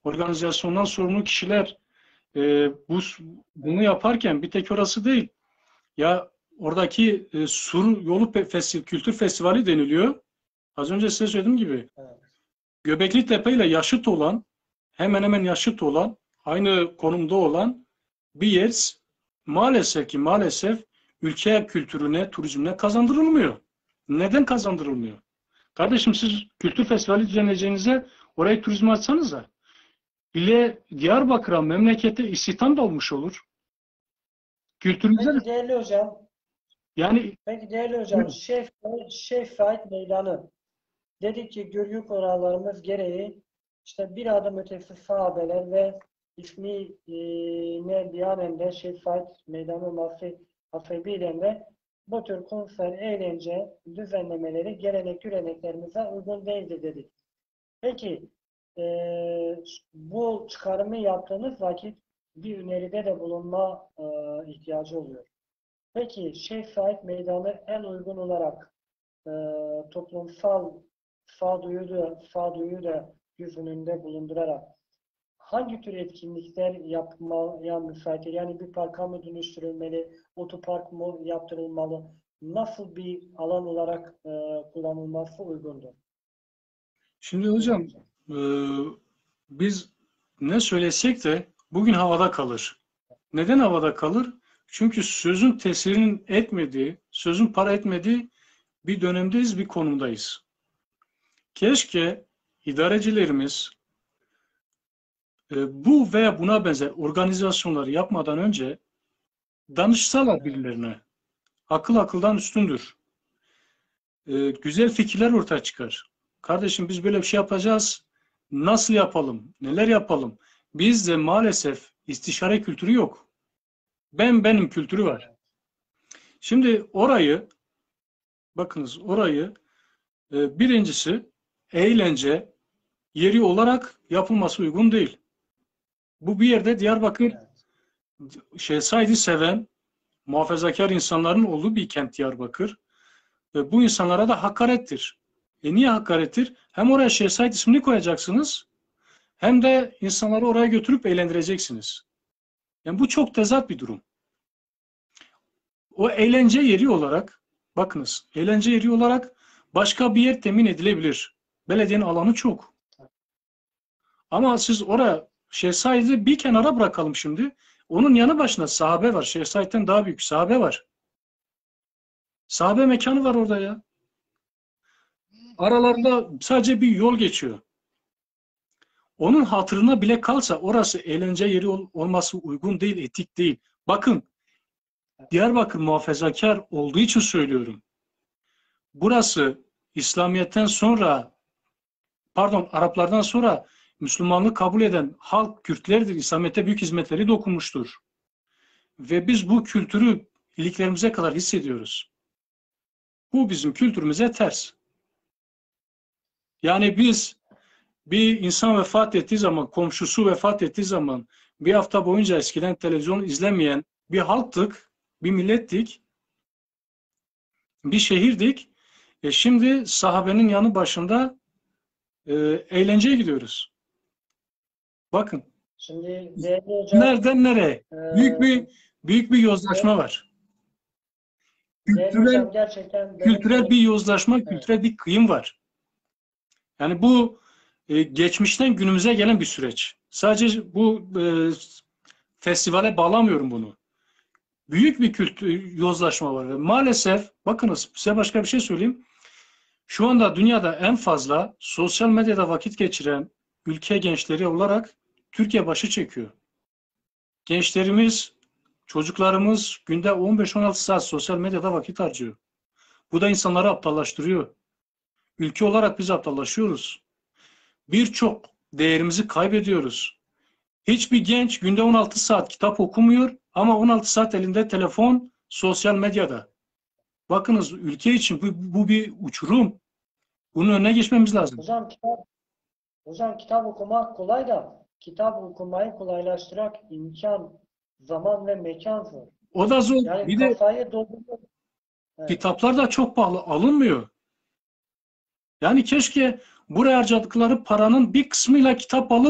organizasyondan sorumlu kişiler bunu yaparken bir tek orası değil. Ya oradaki Sur Yolu Kültür Festivali deniliyor. Az önce size söylediğim gibi. Evet. Göbekli Tepe ile yaşıt olan, hemen hemen yaşıt olan, aynı konumda olan bir yer maalesef ülke kültürüne, turizmine kazandırılmıyor. Neden kazandırılmıyor? Kardeşim siz kültür festivali düzenleyeceğinize orayı turizme açsanıza. Bile Diyarbakır'a, memlekete istihdam da olmuş olur. Kültürümüze de Peki değerli hocam, yani Şehit Meydanı. Dedik ki görgü kurallarımız gereği işte bir adım ötesi sahabeler ve ismi ne Diyanen de Şehit Meydanı olması hasebiyle de bu tür konser, eğlence düzenlemeleri gelenek göreneklerimize uygun değildir dedik. Peki bu çıkarımı yaptığınız vakit bir öneride de bulunma ihtiyacı oluyor. Peki Şehit Meydanı en uygun olarak toplumsal sağduyu da göz önünde bulundurarak hangi tür etkinlikler yapmaya müsaittir? Yani bir parka mı dönüştürülmeli, otopark mı yaptırılmalı? Nasıl bir alan olarak kullanılması uygundur? şimdi hocam biz ne söylesek de bugün havada kalır. Neden havada kalır? Çünkü sözün tesirinin etmediği, sözün para etmediği bir dönemdeyiz, bir konumdayız. Keşke idarecilerimiz bu veya buna benzer organizasyonları yapmadan önce danışsalar birilerine. Akıl akıldan üstündür. Güzel fikirler ortaya çıkar. Kardeşim biz böyle bir şey yapacağız. Nasıl yapalım? Neler yapalım? Bizde maalesef istişare kültürü yok. Benim kültürü var. Şimdi bakınız orayı birincisi eğlence yeri olarak yapılması uygun değil. Bu bir yerde Diyarbakır Şehzadi seven muhafazakar insanların olduğu bir kent Diyarbakır. Ve bu insanlara da hakarettir. Niye hakarettir? Hem oraya Şehzadi ismini koyacaksınız hem de insanları oraya götürüp eğlendireceksiniz. Yani bu çok tezat bir durum. O eğlence yeri olarak bakınız eğlence yeri olarak başka bir yer temin edilebilir. Belediyenin alanı çok. Ama siz oraya Şehzadi'yi bir kenara bırakalım şimdi. Onun yanı başında sahabe var. Şehzadi'den daha büyük sahabe var. Sahabe mekanı var orada ya. Aralarında sadece bir yol geçiyor. Onun hatırına bile kalsa orası eğlence yeri olması uygun değil, etik değil. Bakın, Diyarbakır muhafazakar olduğu için söylüyorum. Burası İslamiyet'ten sonra, Araplardan sonra Müslümanlığı kabul eden halk Kürtlerdir. İslamiyet'e büyük hizmetleri dokunmuştur. Ve biz bu kültürü iliklerimize kadar hissediyoruz. Bu bizim kültürümüze ters. Yani biz bir insan vefat ettiği zaman, komşusu vefat ettiği zaman bir hafta boyunca eskiden televizyon izlemeyen bir halktık, bir millettik, bir şehirdik. Şimdi sahabenin yanı başında eğlenceye gidiyoruz. Bakın. Şimdi değerli hocam, nereden nereye? Büyük bir yozlaşma var. Hocam gerçekten Kültürel bir yozlaşma, kültürel bir kıyım var. Yani bu geçmişten günümüze gelen bir süreç. Sadece bu festivale bağlamıyorum bunu. Büyük bir kültür yozlaşma var ve maalesef bakınız size başka bir şey söyleyeyim. Şu anda dünyada en fazla sosyal medyada vakit geçiren ülke gençleri olarak Türkiye başı çekiyor. Gençlerimiz, çocuklarımız günde 15-16 saat sosyal medyada vakit harcıyor. Bu da insanları aptallaştırıyor. Ülke olarak biz aptallaşıyoruz. Birçok değerimizi kaybediyoruz. Hiçbir genç günde 16 saat kitap okumuyor ama 16 saat elinde telefon, sosyal medyada. Bakınız ülke için bu bir uçurum. Bunun önüne geçmemiz lazım. Hocam kitap okumak kolay da kitap okumayı kolaylaştıran imkan, zaman ve mekan zor. O da zor. Yani bir de kafayı dolduruyor. Evet. Kitaplar da çok pahalı. Alınmıyor. Yani keşke buraya harcadıkları paranın bir kısmıyla kitap alıp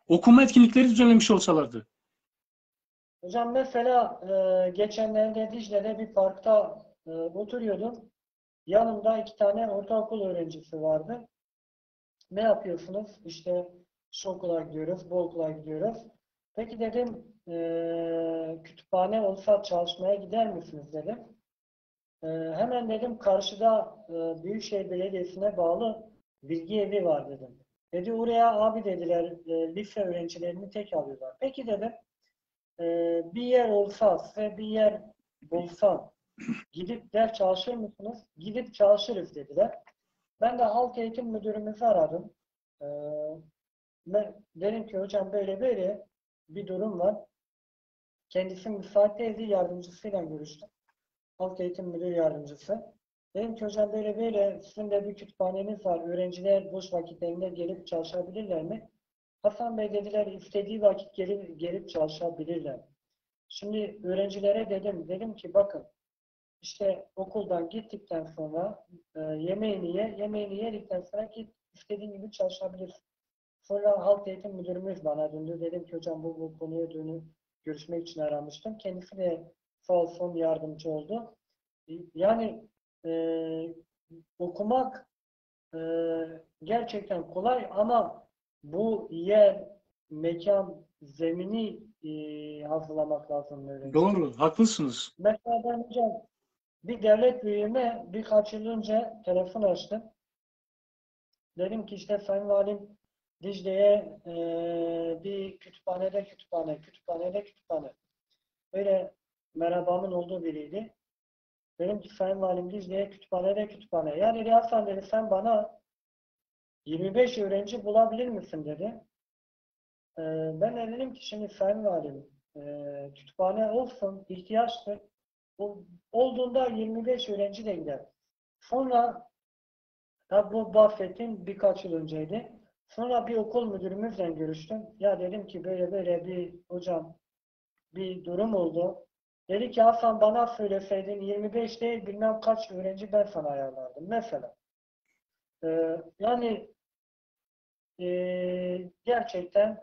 Okuma etkinlikleri düzenlemiş olsalardı. Hocam mesela geçenlerde Dicle'de bir parkta oturuyordum. Yanımda 2 tane ortaokul öğrencisi vardı. Ne yapıyorsunuz? İşte şu okula gidiyoruz, bu okula gidiyoruz. Peki dedim, kütüphane olsa çalışmaya gider misiniz dedim. Hemen dedim karşıda Büyükşehir Belediyesi'ne bağlı bilgi evi var dedim. Dedi oraya abi dediler lise öğrencilerini tek alıyorlar. Peki dedim bir yer olsa size bir yer bulsam gidip ders çalışır mısınız? Gidip çalışırız dediler. Ben de halk eğitim müdürümüzü aradım. Dedim ki hocam böyle böyle bir durum var. Kendisi müsait değildi, yardımcısıyla görüştüm. Halk eğitim müdür yardımcısı. Dedim ki hocam böyle böyle sizin de bir kütüphaneniz var. Öğrenciler boş vakitlerinde gelip çalışabilirler mi? Hasan Bey dediler istediği vakit gelip çalışabilirler. Şimdi öğrencilere dedim ki bakın işte okuldan gittikten sonra yemeğini ye, yemeğini yedikten sonra git istediğin gibi çalışabilirsin. Sonra halk eğitim müdürümüz bana döndü. Dedim ki hocam bu konuya dönüp görüşmek için aramıştım. Kendisi de sağ olsun yardımcı oldu. Yani e, okumak e, gerçekten kolay ama bu yer, mekan, zemini hazırlamak lazım öğrenciler. Doğru, haklısınız. Mesela ben hocam bir devlet büyüğüne birkaç yıl önce telefon açtım. Dedim ki işte Sayın Valim Dicle'ye bir kütüphane. Öyle merhabamın olduğu biriydi. Dedim ki Sayın Valim Dicle'ye kütüphane. Ya dedi Hasan dedi sen bana 25 öğrenci bulabilir misin dedi. Ben de dedim ki şimdi Sayın Valim kütüphane olsun ihtiyaçtır. Olduğunda 25 öğrenci de gider. Sonra tabi bu bahsettiğim birkaç yıl önceydi. Sonra bir okul müdürümüzle görüştüm. Ya dedim ki böyle böyle bir hocam bir durum oldu. Dedi ki Hasan bana söyleseydin 25 değil bilmem kaç öğrenci ben sana ayarlardım. Mesela. Yani gerçekten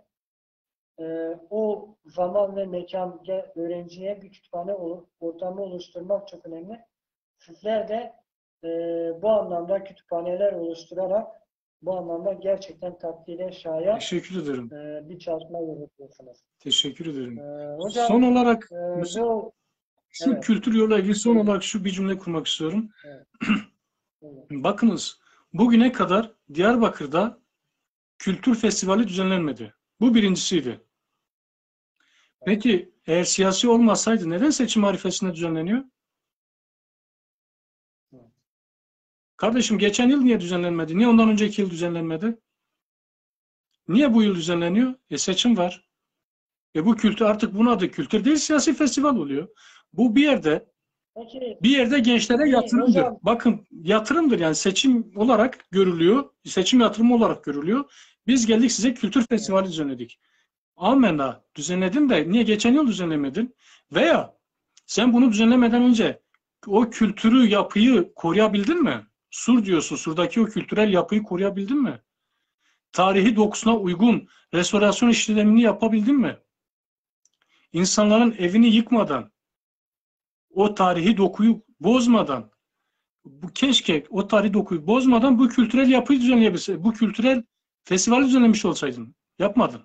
o zaman ve mekan öğrenciye bir kütüphane ortamı oluşturmak çok önemli. Sizler de bu anlamda kütüphaneler oluşturarak bu anlamda gerçekten takdire şayan Teşekkür ederim. bir çalışma yürütüyorsunuz. Teşekkür ederim. Son Hocam olarak bu şu evet, kültür yolla ilgili son buyurun. olarak şu bir cümle kurmak istiyorum. Evet, buyurun. Bakınız, bugüne kadar Diyarbakır'da kültür festivali düzenlenmedi. Bu birincisiydi. Peki eğer siyasi olmasaydı neden seçim arifesinde düzenleniyor? Kardeşim geçen yıl niye düzenlenmedi? Niye ondan önceki yıl düzenlenmedi? Niye bu yıl düzenleniyor? Seçim var. Bu kültür artık bunun adı kültür değil siyasi festival oluyor. Bu Peki, bir yerde gençlere yatırımdır. hocam Bakın yatırımdır yani seçim olarak görülüyor. Seçim yatırımı olarak görülüyor. Biz geldik size kültür festivali düzenledik. Amenna düzenledin de niye geçen yıl düzenlemedin? Veya sen bunu düzenlemeden önce o kültürü, yapıyı koruyabildin mi? Sur diyorsun, Sur'daki o kültürel yapıyı koruyabildin mi? Tarihi dokusuna uygun restorasyon işlemini yapabildin mi? İnsanların evini yıkmadan, o tarihi dokuyu bozmadan, bu keşke o tarihi dokuyu bozmadan bu kültürel yapıyı düzenleyebilse, bu kültürel festivali düzenlemiş olsaydın. Yapmadın.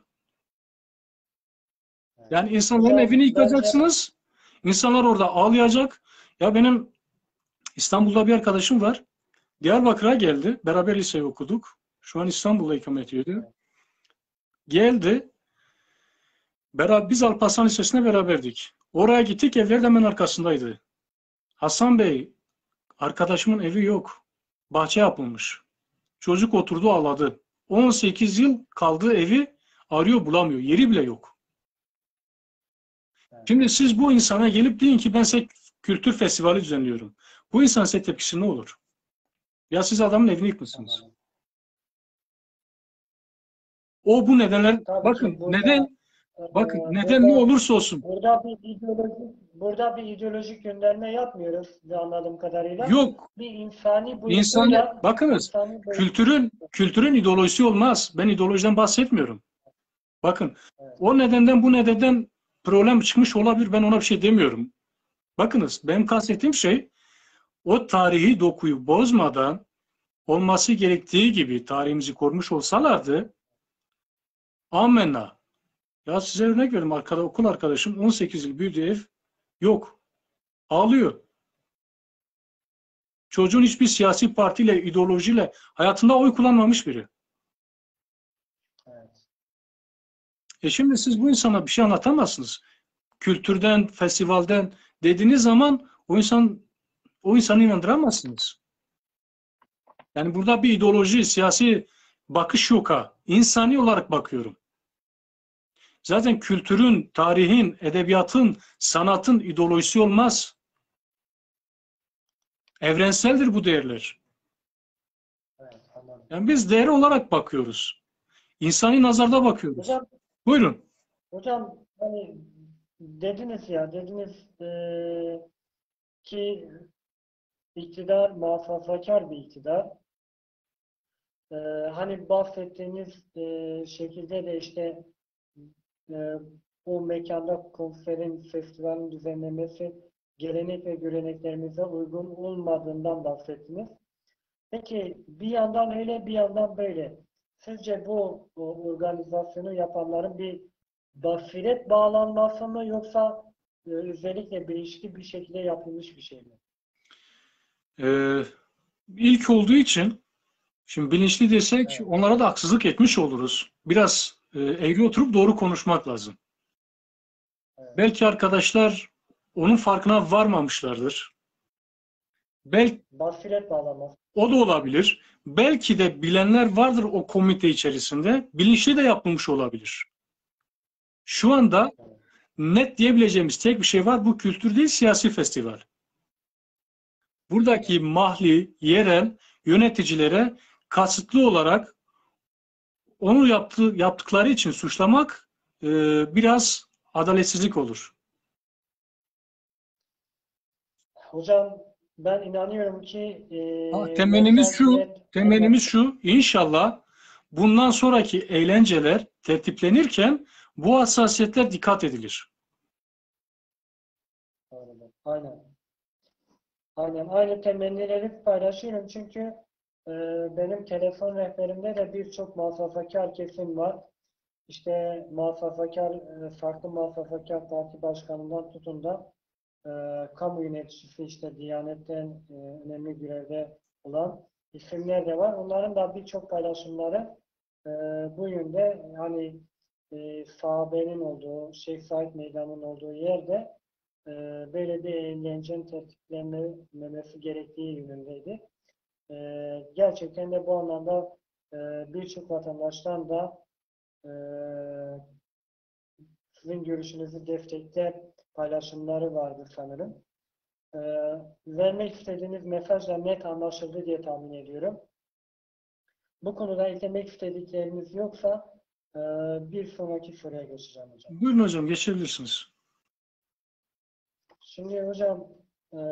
Yani insanların hocam evini bence yıkacaksınız. İnsanlar orada ağlayacak. Ya benim İstanbul'da bir arkadaşım var. Diyarbakır'a geldi. Beraber liseyi okuduk. Şu an İstanbul'da ikamet ediyor. Geldi. Biz Alparslan Lisesi'ne beraberdik. Oraya gittik. Evler de hemen arkasındaydı. Hasan Bey, arkadaşımın evi yok. Bahçe yapılmış. Çocuk oturdu ağladı. 18 yıl kaldığı evi arıyor bulamıyor. Yeri bile yok. Şimdi siz bu insana gelip deyin ki ben size kültür festivali düzenliyorum. Bu insan size tepkisi ne olur? Ya siz adamın evini yıkmışsınız. O bu nedenler tabii bakın ki burada neden ne olursa olsun burada bir ideolojik gönderme yapmıyoruz anladığım kadarıyla. yok Bir insani insanı boyutuyla bakınız kültürün ideolojisi olmaz. Ben ideolojiden bahsetmiyorum. Bakın, Evet. o nedenden bu nedenden problem çıkmış olabilir. Ben ona bir şey demiyorum. Bakınız, benim kastettiğim şey o tarihi dokuyu bozmadan olması gerektiği gibi tarihimizi korumuş olsalardı, amenna. Ya size örnek vereyim. Okul arkadaşım 18 yıl büyüdüğü ev yok. Ağlıyor. Çocuğun hiçbir siyasi partiyle, ideolojiyle hayatında oy kullanmamış biri. Evet. Şimdi siz bu insana bir şey anlatamazsınız. Kültürden, festivalden dediğiniz zaman o insanı inandıramazsınız. Yani burada bir ideoloji, siyasi bakış yok ha. İnsani olarak bakıyorum. Zaten kültürün, tarihin, edebiyatın, sanatın ideolojisi olmaz. Evrenseldir bu değerler. Evet. Anladım. Yani biz değer olarak bakıyoruz. İnsani nazarda bakıyoruz. Hocam, Buyurun. hocam hani dediniz ki iktidar muhafazakar bir iktidar. Hani bahsettiğiniz şekilde de işte e, o mekanda konserin, festivalin düzenlemesi gelenek ve göreneklerimize uygun olmadığından bahsettiniz. Peki bir yandan öyle bir yandan böyle. Sizce bu organizasyonu yapanların bir basiret bağlanması mı yoksa özellikle bilinçli bir şekilde yapılmış bir şey mi? Ee, ilk olduğu için şimdi bilinçli desek Evet, onlara da haksızlık etmiş oluruz. Biraz eğri oturup doğru konuşmak lazım. evet. Belki arkadaşlar onun farkına varmamışlardır. Belki Basiret bağlaması. o da olabilir. Belki de bilenler vardır o komite içerisinde. Bilinçli de yapılmış olabilir. Şu anda Evet, net diyebileceğimiz tek bir şey var. Bu kültür değil, siyasi festival. evet. Buradaki mahalli, yerel yöneticilere kasıtlı olarak onu yaptıkları için suçlamak biraz adaletsizlik olur. Hocam ben inanıyorum ki Temennimiz mesaj şu, net temennimiz anlaşıldı. şu, inşallah bundan sonraki eğlenceler tertiplenirken bu hassasiyetler dikkat edilir. Aynen. Aynen. Aynı temennileri paylaşıyorum çünkü e, benim telefon rehberimde de birçok muhafazakar kesim var. İşte farklı muhafazakar parti başkanından tutun da e, kamu yöneticisi işte Diyanet'ten önemli görevde olan isimler de var. Onların da birçok paylaşımları e, bu yönde hani sahabenin olduğu, Şeyh Said Meydanı'nın olduğu yerde e, böyle bir eğlencenin tertiplenmemesi gerektiği yönündeydi. Gerçekten de bu anlamda birçok vatandaştan da e, sizin görüşünüzü destekler paylaşımları vardı sanırım. Ee, Vermek istediğiniz mesajla net anlaşıldı diye tahmin ediyorum. Bu konuda eklemek istedikleriniz yoksa bir sonraki soruya geçeceğim hocam. Buyurun hocam, geçebilirsiniz. Şimdi hocam e,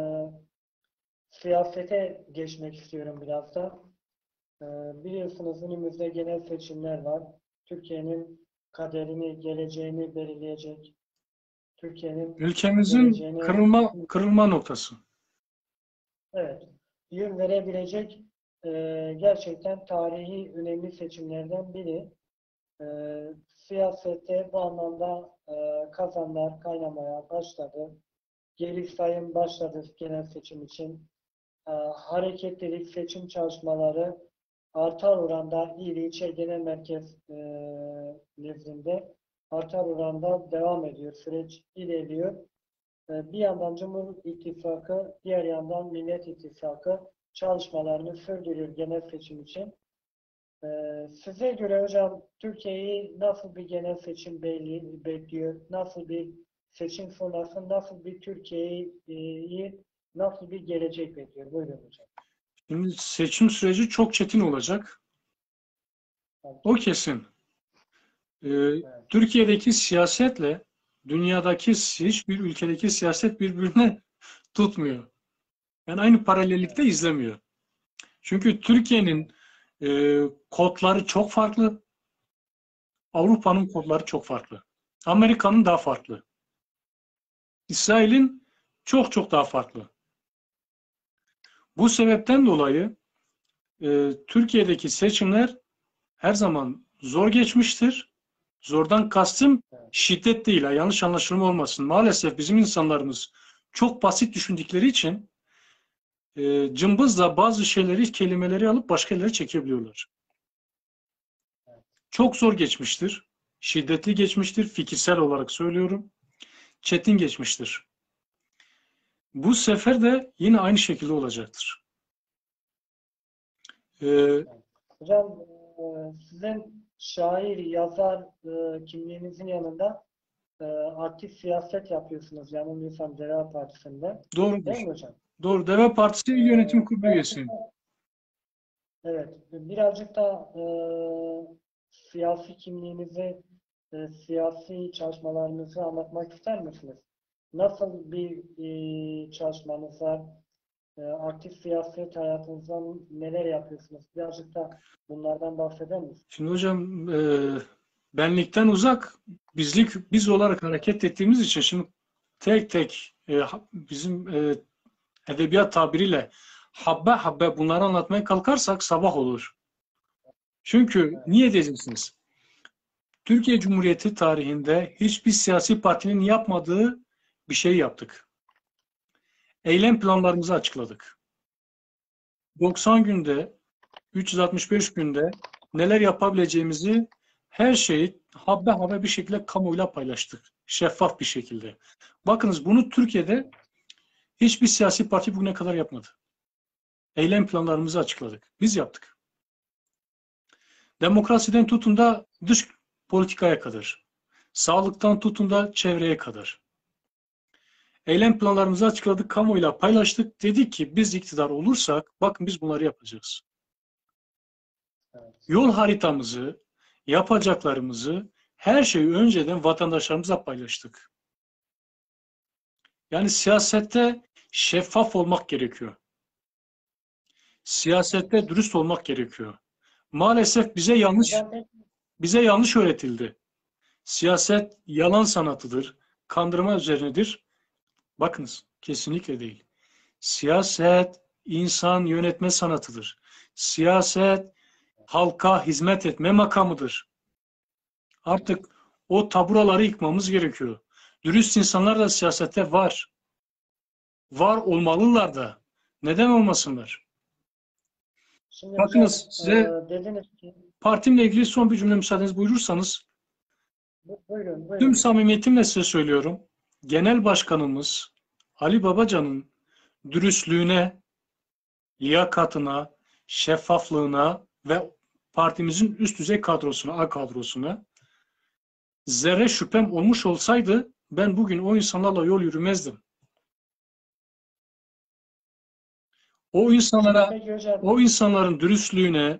siyasete geçmek istiyorum biraz da. Biliyorsunuz önümüzde genel seçimler var. Türkiye'nin kaderini, geleceğini belirleyecek. Türkiye'nin Ülkemizin geleceğine kırılma noktası. evet, yön verebilecek gerçekten tarihi önemli seçimlerden biri. E, Siyasette bu anlamda kazanlar kaynamaya başladı. Geri sayım başladı genel seçim için. Hareketlilik seçim çalışmaları artar oranda il, ilçe, genel merkez nezdinde artar oranda devam ediyor. Süreç ilerliyor. Bir yandan Cumhur İttifakı, diğer yandan Millet İttifakı çalışmalarını sürdürüyor genel seçim için. Size göre hocam Türkiye'yi nasıl bir genel seçim bekliyor? Nasıl bir seçim sonrası, nasıl bir Türkiye'yi, nasıl bir gelecek bekliyor? Buyurun hocam. Şimdi seçim süreci çok çetin olacak. O kesin. Evet. Türkiye'deki siyasetle dünyadaki hiçbir ülkedeki siyaset birbirine tutmuyor. Yani aynı paralellikte Evet. izlemiyor. Çünkü Türkiye'nin kodları çok farklı. Avrupa'nın kodları çok farklı. Amerika'nın daha farklı. İsrail'in çok çok daha farklı. Bu sebepten dolayı Türkiye'deki seçimler her zaman zor geçmiştir. Zordan kastım şiddet değil. Yanlış anlaşılma olmasın. Maalesef bizim insanlarımız çok basit düşündükleri için cımbızla bazı şeyleri, kelimeleri alıp başka yerlere çekebiliyorlar. Çok zor geçmiştir. Şiddetli geçmiştir. Fikirsel olarak söylüyorum. Çetin geçmiştir. Bu sefer de yine aynı şekilde olacaktır. Hocam sizin şair, yazar kimliğinizin yanında aktif siyaset yapıyorsunuz. Yanılmıyorsam Deva Partisi'nde. Doğrudur. Değil mi hocam? Doğru. Deva Partisi İl Yönetim Kurulu Birazcık üyesiyim. da- Evet. Birazcık da siyasi kimliğinizi, siyasi çalışmalarınızı anlatmak ister misiniz? Nasıl bir çalışmanız var? Aktif siyaset hayatınızdan neler yapıyorsunuz? Birazcık da bunlardan bahseder misiniz? Şimdi hocam benlikten uzak biz olarak hareket ettiğimiz için şimdi tek tek bizim edebiyat tabiriyle habbe habbe bunları anlatmaya kalkarsak sabah olur. Çünkü niye diyeceksiniz? Türkiye Cumhuriyeti tarihinde hiçbir siyasi partinin yapmadığı bir şey yaptık. Eylem planlarımızı açıkladık. 90 günde, 365 günde neler yapabileceğimizi her şeyi habbe habbe bir şekilde kamuoyuyla paylaştık. Şeffaf bir şekilde. Bakınız bunu Türkiye'de hiçbir siyasi parti bugüne kadar yapmadı. Eylem planlarımızı açıkladık. Biz yaptık. Demokrasiden tutun da dış politikaya kadar. Sağlıktan tutun da çevreye kadar. Eylem planlarımızı açıkladık, kamuoyuyla paylaştık. Dedik ki biz iktidar olursak bakın biz bunları yapacağız. Evet. Yol haritamızı, yapacaklarımızı her şeyi önceden vatandaşlarımızla paylaştık. Yani siyasette şeffaf olmak gerekiyor. Siyasette dürüst olmak gerekiyor. Maalesef Hocam peki, bize yanlış öğretildi. Siyaset yalan sanatıdır, kandırma üzerinedir. Bakınız, kesinlikle değil. Siyaset insan yönetme sanatıdır. Siyaset halka hizmet etme makamıdır. Artık o taburaları yıkmamız gerekiyor. Dürüst insanlar da siyasette var. Var olmalılar da. Neden olmasınlar? şimdi hocam Bakınız size dediniz ki partimle ilgili son bir cümle müsaadeniz buyurursanız buyurun tüm buyurun hocam. samimiyetimle size söylüyorum. Genel Başkanımız Ali Babacan'ın dürüstlüğüne, liyakatına, şeffaflığına ve partimizin üst düzey kadrosuna, A kadrosuna zerre şüphem olmuş olsaydı ben bugün o insanlarla yol yürümezdim. O Şimdi insanlara, peki hocam o insanların dürüstlüğüne,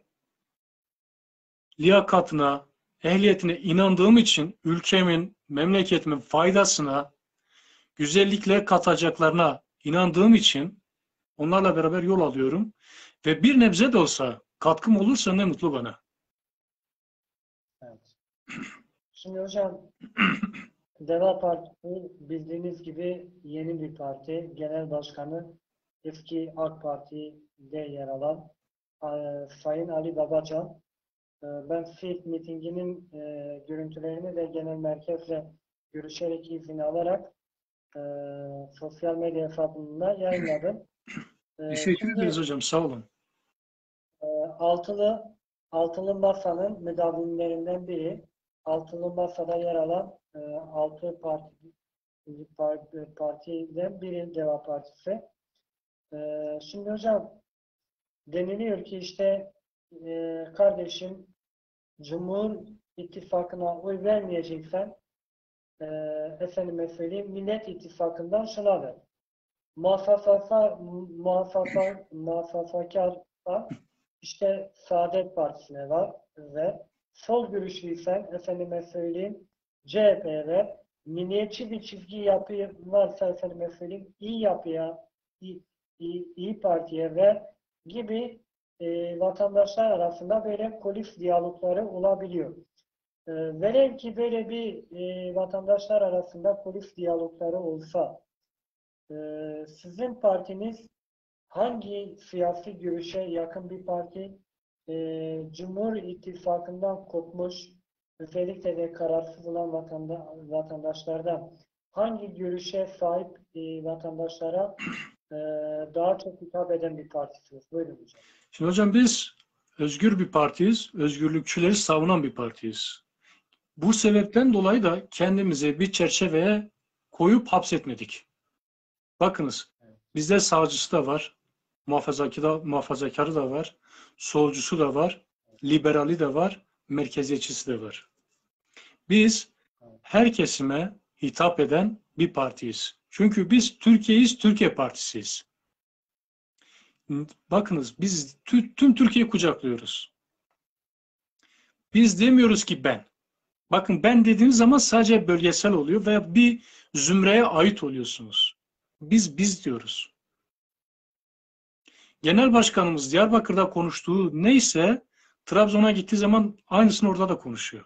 liyakatına, ehliyetine inandığım için ülkemin, memleketimin faydasına, güzellikler katacaklarına inandığım için onlarla beraber yol alıyorum. Ve bir nebze de olsa katkım olursa ne mutlu bana. evet. Şimdi hocam Deva Partisi bildiğiniz gibi yeni bir parti. Genel Başkanı eski AK Parti'de yer alan Sayın Ali Babacan. Ben Siirt mitinginin görüntülerini ve genel merkezle görüşerek izin alarak e, sosyal medya hesabımda yayınladım. Teşekkür ederiz Şimdi hocam. Sağ olun. e, altılı Altılı Masa'nın müdavimlerinden biri. Altılı Masa'da yer alan altı partiden biri Deva Partisi. Şimdi hocam deniliyor ki işte kardeşim Cumhur İttifakı'na oy vermeyeceksen efendime söyleyeyim Millet İttifakı'ndan şuna ver. Muhafazakar işte Saadet Partisi'ne var ve sol görüşlüysen efendime söyleyeyim CHP'ye ver. Milliyetçi bir çizgi yapı varsa efendime söyleyeyim İyi Yapı'ya, İyi Parti'ye ver gibi vatandaşlar arasında böyle kulis diyalogları olabiliyor. Velev ki böyle bir vatandaşlar arasında polis diyalogları olsa, sizin partiniz hangi siyasi görüşe yakın bir parti? Cumhur İttifakı'ndan kopmuş, özellikle de kararsız olan vatandaşlardan hangi görüşe sahip vatandaşlara daha çok hitap eden bir partisiniz? Buyurun hocam. Şimdi hocam biz özgür bir partiyiz, özgürlükçüleri savunan bir partiyiz. Bu sebepten dolayı da kendimizi bir çerçeveye koyup hapsetmedik. Bakınız, bizde sağcısı da var, muhafazakarı da var, solcusu da var, liberali de var, merkeziyetçisi de var. Biz her kesime hitap eden bir partiyiz. Çünkü biz Türkiye'yiz, Türkiye Partisiyiz. Bakınız biz tüm Türkiye'yi kucaklıyoruz. Biz demiyoruz ki ben. Bakın ben dediğiniz zaman sadece bölgesel oluyor veya bir zümreye ait oluyorsunuz. Biz diyoruz. Genel başkanımız Diyarbakır'da konuştuğu neyse Trabzon'a gittiği zaman aynısını orada da konuşuyor.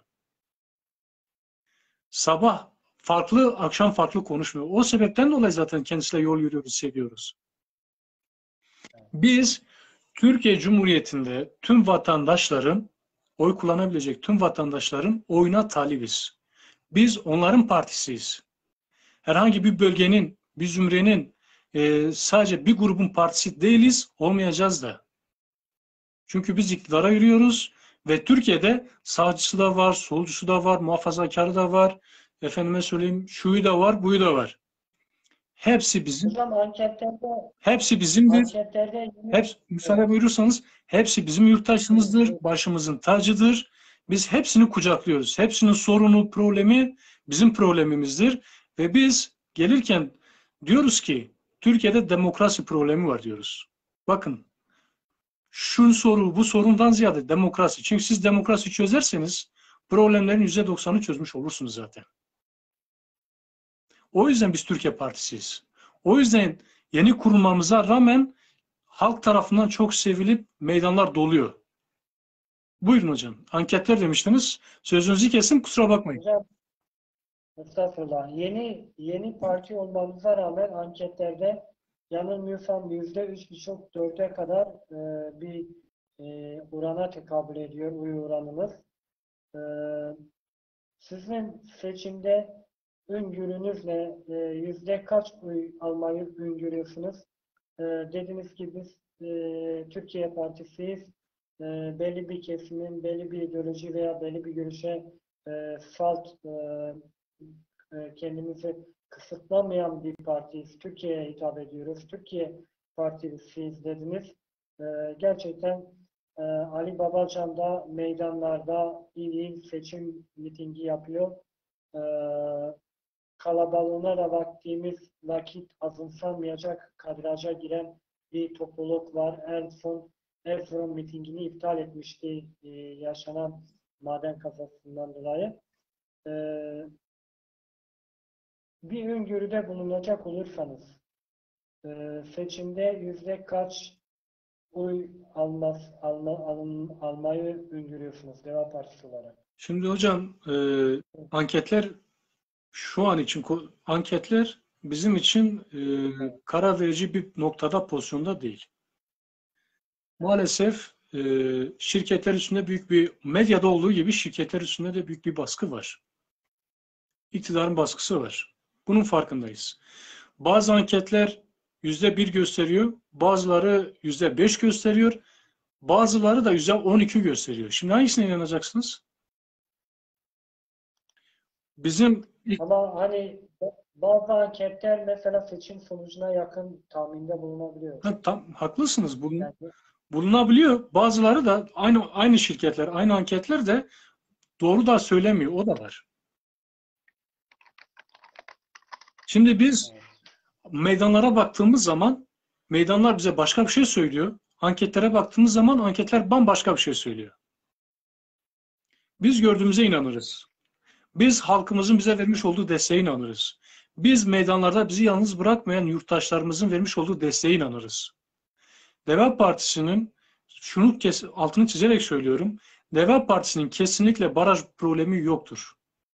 Sabah farklı, akşam farklı konuşmuyor. O sebepten dolayı zaten kendisiyle yol yürüyoruz, seviyoruz. Biz Türkiye Cumhuriyeti'nde tüm vatandaşların, oy kullanabilecek tüm vatandaşların oyuna talibiz. Biz onların partisiyiz. Herhangi bir bölgenin, bir zümrenin sadece bir grubun partisi değiliz, olmayacağız da. Çünkü biz iktidara yürüyoruz ve Türkiye'de sağcısı da var, solcusu da var, muhafazakarı da var, efendime söyleyeyim şuyu da var, buyu da var. Hepsi bizim. Hocam Hepsi bizimdir. anketlerde Müsaade buyurursanız hepsi bizim yurttaşımızdır, başımızın tacıdır. Biz hepsini kucaklıyoruz. Hepsinin sorunu, problemi bizim problemimizdir. Ve biz gelirken diyoruz ki Türkiye'de demokrasi problemi var diyoruz. Bakın şu soru bu sorundan ziyade demokrasi. Çünkü siz demokrasi çözerseniz problemlerin %90'ını çözmüş olursunuz zaten. O yüzden biz Türkiye Partisiyiz. O yüzden yeni kurulmamıza rağmen halk tarafından çok sevilip meydanlar doluyor. Buyurun hocam. Anketler demiştiniz. Sözünüzü kesin, kusura bakmayın. hocam, estağfurullah. Yeni parti olmamıza rağmen anketlerde yanılmıyorsam %3,5-4'e kadar bir orana tekabül ediyor oy oranımız. Sizin seçimde öngörünüzle yüzde kaç oy almayı öngörüyorsunuz? Dediğiniz gibi biz Türkiye Partisi'yiz. Belli bir kesimin, belli bir ideoloji veya belli bir görüşe kendimizi kısıtlamayan bir partiyiz. Türkiye'ye hitap ediyoruz. Türkiye Partisi'yiz dediniz. Gerçekten Ali Babacan da meydanlarda il seçim mitingi yapıyor. Kalabalığına da vaktiğimiz vakit azımsanmayacak kadraja giren bir topluluk var. En son Erzurum mitingini iptal etmişti yaşanan maden kazasından dolayı. Bir öngörüde bulunacak olursanız seçimde yüzde kaç oy almayı öngörüyorsunuz Deva Partisi olarak? Şimdi hocam anketler şu an için anketler bizim için karar verici bir noktada, pozisyonda değil. Maalesef şirketler üstünde büyük bir, medyada olduğu gibi şirketler üstünde de büyük bir baskı var. İktidarın baskısı var. Bunun farkındayız. Bazı anketler %1 gösteriyor, bazıları %5 gösteriyor, bazıları da %12 gösteriyor. Şimdi hangisine inanacaksınız? Ama hani bazı anketler mesela seçim sonucuna yakın tahminde bulunabiliyor. Haklısınız. Bulunabiliyor. Bazıları da aynı şirketler, aynı anketler de doğru da söylemiyor. O da var. Şimdi biz meydanlara baktığımız zaman meydanlar bize başka bir şey söylüyor. Anketlere baktığımız zaman anketler bambaşka bir şey söylüyor. Biz gördüğümüze inanırız. Biz halkımızın bize vermiş olduğu desteğe inanırız. Biz meydanlarda bizi yalnız bırakmayan yurttaşlarımızın vermiş olduğu desteğe inanırız. Deva Partisi'nin altını çizerek söylüyorum. Deva Partisi'nin kesinlikle baraj problemi yoktur.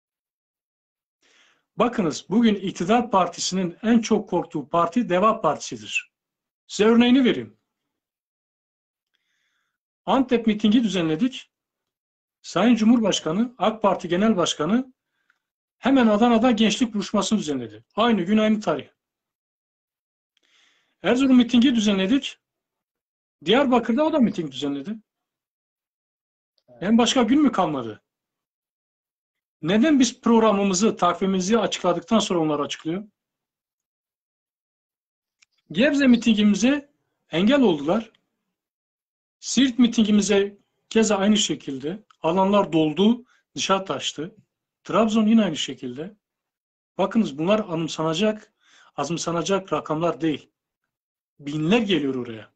Bakınız, bugün iktidar partisinin en çok korktuğu parti Deva Partisi'dir. Size örneğini vereyim. Antep mitingi düzenledik. Sayın Cumhurbaşkanı, AK Parti Genel Başkanı hemen Adana'da gençlik buluşmasını düzenledi. Aynı gün, aynı tarih. Erzurum mitingi düzenledik. Diyarbakır'da o da miting düzenledi. Hem başka gün mü kalmadı? Neden biz programımızı, takvimimizi açıkladıktan sonra onlar açıklıyor? Gebze mitingimize engel oldular. Siirt mitingimize keza aynı şekilde. Alanlar doldu, dışarı taştı. Trabzon yine aynı şekilde. Bakınız, bunlar anımsanacak, azımsanacak rakamlar değil. Binler geliyor oraya.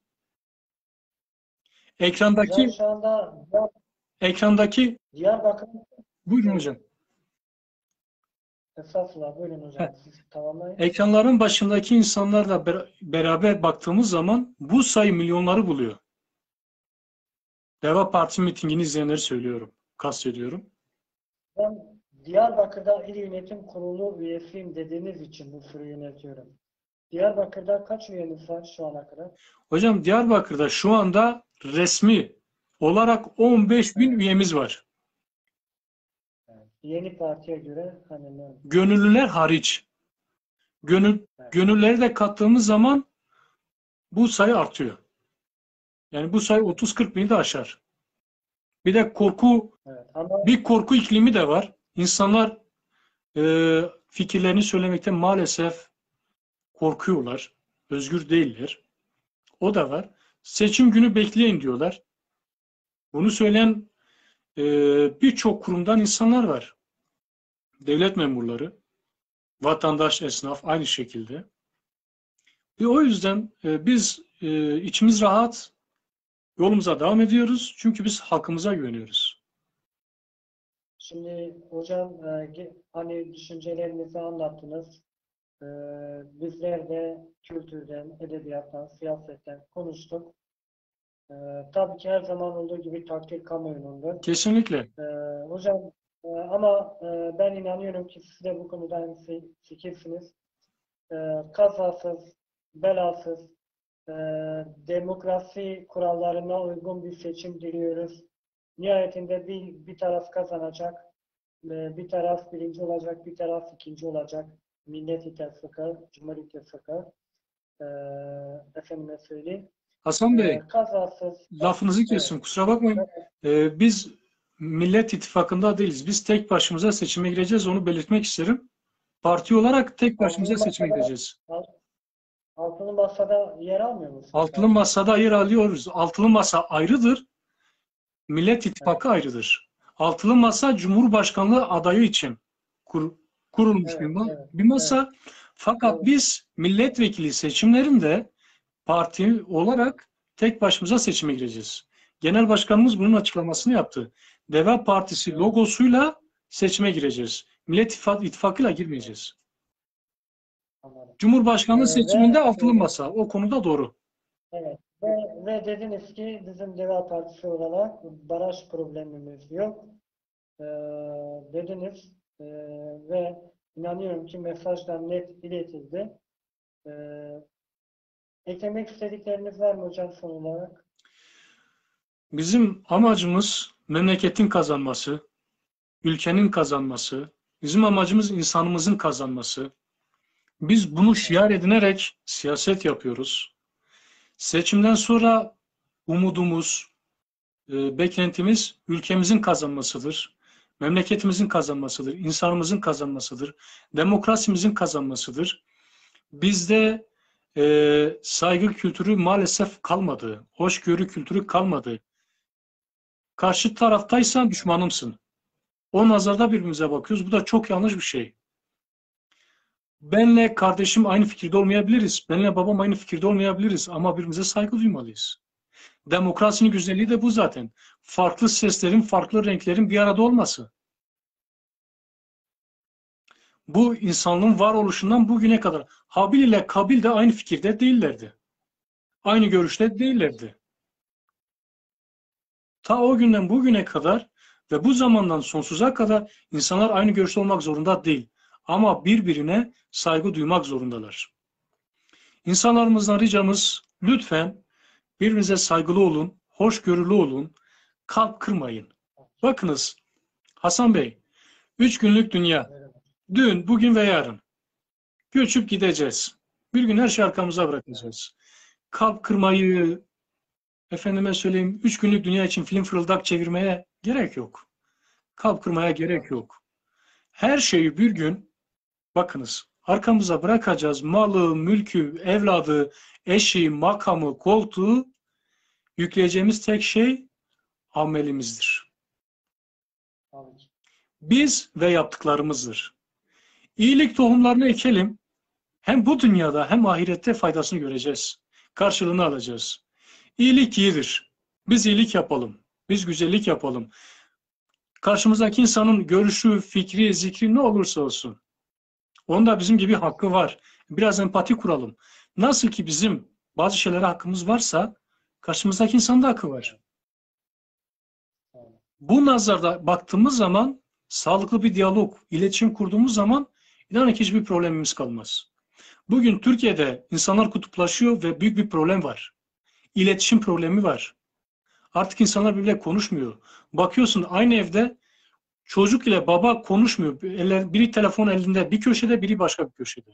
Hocam şu anda Ekrandaki Diyarbakır. buyurun hocam. Estağfurullah, buyurun hocam. Siz tamamlayın. Ekranların başındaki insanlarla beraber baktığımız zaman bu sayı milyonları buluyor. Deva Partisi mitingini izleyenleri söylüyorum, kastediyorum. Ben Diyarbakır'da İl Yönetim Kurulu üyesiyim dediğiniz için bu soruyu yönetiyorum. Diyarbakır'da kaç üyeniz var şu ana kadar? Hocam, Diyarbakır'da şu anda resmi olarak 15.000 üyemiz var. Yeni partiye göre hani ne? Gönüllüler hariç. Gönülleri de kattığımız zaman bu sayı artıyor. Yani bu sayı 30-40 bini de aşar. Bir de Evet, ama bir korku iklimi de var. İnsanlar fikirlerini söylemekte maalesef korkuyorlar. Özgür değiller. O da var. Seçim günü bekleyin diyorlar. Bunu söyleyen birçok kurumdan insanlar var. Devlet memurları, vatandaş, esnaf aynı şekilde. Ve o yüzden biz içimiz rahat, yolumuza devam ediyoruz. Çünkü biz halkımıza güveniyoruz. şimdi hocam hani düşüncelerinizi anlattınız. Bizler de kültürden, edebiyattan, siyasetten konuştuk. Tabii ki her zaman olduğu gibi takdir kamuoyunundur. Kesinlikle. Hocam ama ben inanıyorum ki siz de bu konuda aynı fikirsiniz. Kazasız, belasız, demokrasi kurallarına uygun bir seçim diliyoruz. Nihayetinde bir taraf kazanacak, bir taraf birinci olacak, bir taraf ikinci olacak. Millet İttifakı, Cumhur İttifakı, efendime söyleyeyim. Hasan Bey, Kazasız. lafınızı kesiyorum. Kusura bakmayın. Biz Millet İttifakı'nda değiliz. Biz tek başımıza seçime gireceğiz. Onu belirtmek isterim. Parti olarak tek başımıza seçime gireceğiz. Altılı Masa'da yer almıyor musunuz? Altılı Masa'da yer alıyoruz. Altılı Masa ayrıdır. Millet İttifakı ayrıdır. Altılı Masa Cumhurbaşkanlığı adayı için kurulmuş bir masa. Fakat biz milletvekili seçimlerinde parti olarak tek başımıza seçime gireceğiz. Genel Başkanımız bunun açıklamasını yaptı. Deva Partisi logosuyla seçime gireceğiz. Millet İttifakı'yla girmeyeceğiz. Cumhurbaşkanlığı seçiminde altılı masa. O konuda doğru. Evet. Ve dediniz ki bizim Deva Partisi olarak baraj problemimiz yok. Dediniz ve inanıyorum ki mesajlar net iletildi. Eklemek istedikleriniz var mı hocam son olarak? Bizim amacımız memleketin kazanması, ülkenin kazanması, bizim amacımız insanımızın kazanması. Biz bunu şiar edinerek siyaset yapıyoruz. Seçimden sonra umudumuz, beklentimiz ülkemizin kazanmasıdır. Memleketimizin kazanmasıdır, insanımızın kazanmasıdır, demokrasimizin kazanmasıdır. Bizde saygı kültürü maalesef kalmadı, hoşgörü kültürü kalmadı. Karşı taraftaysan düşmanımsın. O nazarda birbirimize bakıyoruz. Bu da çok yanlış bir şey. Benle kardeşim aynı fikirde olmayabiliriz. Benle babam aynı fikirde olmayabiliriz. Ama birbirimize saygı duymalıyız. Demokrasinin güzelliği de bu zaten. Farklı seslerin, farklı renklerin bir arada olması. Bu insanlığın varoluşundan bugüne kadar. Habil ile Kabil de aynı fikirde değillerdi. Aynı görüşte değillerdi. Ta o günden bugüne kadar ve bu zamandan sonsuza kadar insanlar aynı görüşte olmak zorunda değil. Ama birbirine saygı duymak zorundalar. İnsanlarımızdan ricamız lütfen birbirinize saygılı olun, hoşgörülü olun, kalp kırmayın. Bakınız Hasan Bey, 3 günlük dünya, dün, bugün ve yarın göçüp gideceğiz. Bir gün her şeyi arkamıza bırakacağız. Kalp kırmayı, efendime söyleyeyim, 3 günlük dünya için film fırıldak çevirmeye gerek yok. Kalp kırmaya gerek yok. Her şeyi bir gün, bakınız, arkamıza bırakacağız. Malı, mülkü, evladı, eşi, makamı, koltuğu, yükleyeceğimiz tek şey amelimizdir. Biz ve yaptıklarımızdır. İyilik tohumlarını ekelim. Hem bu dünyada hem ahirette faydasını göreceğiz. Karşılığını alacağız. İyilik iyidir. Biz iyilik yapalım. Biz güzellik yapalım. Karşımızdaki insanın görüşü, fikri, zikri ne olursa olsun. Onun da bizim gibi hakkı var. Biraz empati kuralım. Nasıl ki bizim bazı şeylere hakkımız varsa karşımızdaki insanın da hakkı var. Bu nazarda baktığımız zaman sağlıklı bir diyalog, iletişim kurduğumuz zaman inanın ki hiçbir problemimiz kalmaz. Bugün Türkiye'de insanlar kutuplaşıyor ve büyük bir problem var. İletişim problemi var. Artık insanlar birbirle konuşmuyor. Bakıyorsun aynı evde çocuk ile baba konuşmuyor. Biri telefon elinde bir köşede, biri başka bir köşede.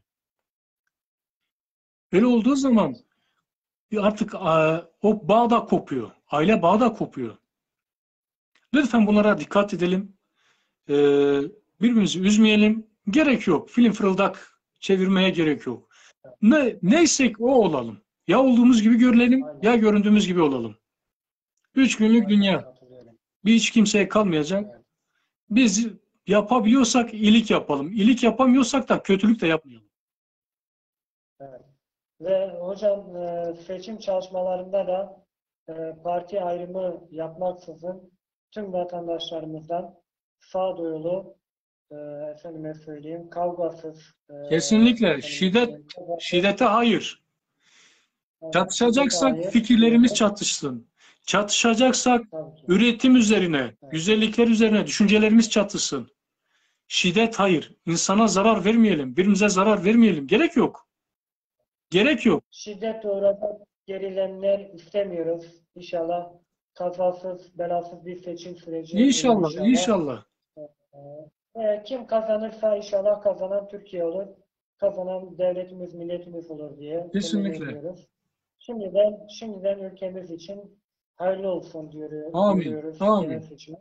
Böyle olduğu zaman artık o bağ da kopuyor. Aile bağı da kopuyor. Lütfen bunlara dikkat edelim. Birbirimizi üzmeyelim. Gerek yok. Film fırıldak çevirmeye gerek yok. Neysek o olalım. Ya olduğumuz gibi görülelim, ya göründüğümüz gibi olalım. 3 günlük dünya. Bir hiç kimseye kalmayacak. Biz yapabiliyorsak iyilik yapalım. İyilik yapamıyorsak da kötülük de yapmayalım. Evet. Ve hocam seçim çalışmalarında da parti ayrımı yapmaksızın tüm vatandaşlarımızdan sağduyulu, efendime söyleyeyim, kavgasız, Kesinlikle. efendime Şiddete hayır. Çatışacaksak hayır. fikirlerimiz çatışsın. Çatışacaksak üretim üzerine, güzellikler üzerine düşüncelerimiz çatışsın. Şiddet hayır. İnsana zarar vermeyelim. Birbirimize zarar vermeyelim. Gerek yok. Gerek yok. Şiddet uğrayan gerilenler istemiyoruz. İnşallah kazasız, belasız bir seçim süreci olur İnşallah, inşallah. Kim kazanırsa inşallah kazanan Türkiye olur. Kazanan devletimiz, milletimiz olur diye Kesinlikle. ediyoruz. Şimdiden ülkemiz için hayırlı olsun diyoruz. Amin.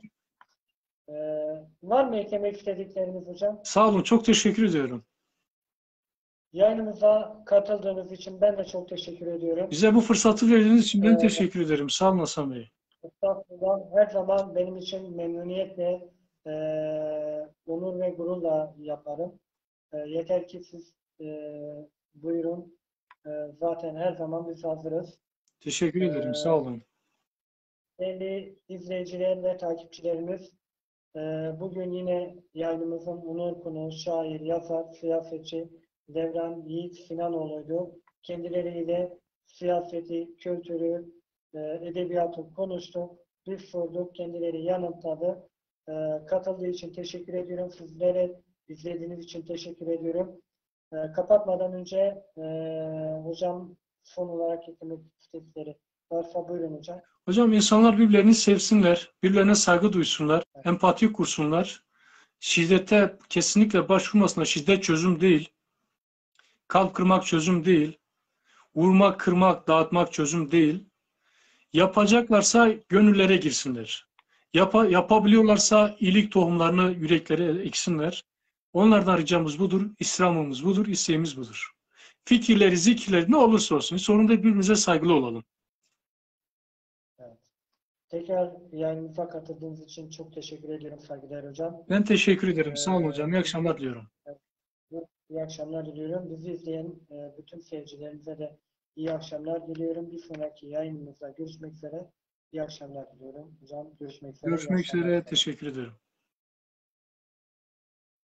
Var mı eklemek istedikleriniz hocam? Sağ olun. Çok teşekkür ediyorum. Yayınımıza katıldığınız için ben de çok teşekkür ediyorum. Bize bu fırsatı verdiğiniz için ben teşekkür ederim. Sağ olun Hasan Bey. Her zaman benim için memnuniyetle, onur ve gururla yaparım. Yeter ki siz buyurun. Zaten her zaman biz hazırız. Teşekkür ederim. Sağ olun. Değerli izleyiciler ve takipçilerimiz, bugün yine yayınımızın onur konuğu şair, yazar, siyasetçi Devran Yiğit Sinanoğlu'ydu. Kendileriyle siyaseti, kültürü, edebiyatı konuştuk. Biz sorduk, kendileri yanıtladı. Katıldığı için teşekkür ediyorum. Sizlere izlediğiniz için teşekkür ediyorum. Kapatmadan önce hocam son olarak eklemek istedikleri varsa buyurun hocam. Hocam insanlar birbirlerini sevsinler, birbirlerine saygı duysunlar, empati kursunlar. Şiddete kesinlikle başvurmasınlar. Şiddet çözüm değil. Kalp kırmak çözüm değil. Vurmak, kırmak, dağıtmak çözüm değil. Yapacaklarsa gönüllere girsinler. Yapabiliyorlarsa iyilik tohumlarını yüreklere eksinler. Onlardan ricamız budur, istirhamımız budur, isteğimiz budur. Fikirleri, zikirleri ne olursa olsun sorun değil, birbirimize saygılı olalım. Evet. Tekrar yayınımıza katıldığınız için çok teşekkür ediyorum saygıdeğer hocam. Ben teşekkür ederim. Sağ olun hocam. İyi akşamlar diliyorum. İyi akşamlar diliyorum. Bizi izleyen bütün seyircilerimize de iyi akşamlar diliyorum. Bir sonraki yayınımızda görüşmek üzere. İyi akşamlar diliyorum. Hocam görüşmek üzere. Görüşmek üzere. Teşekkür ederim.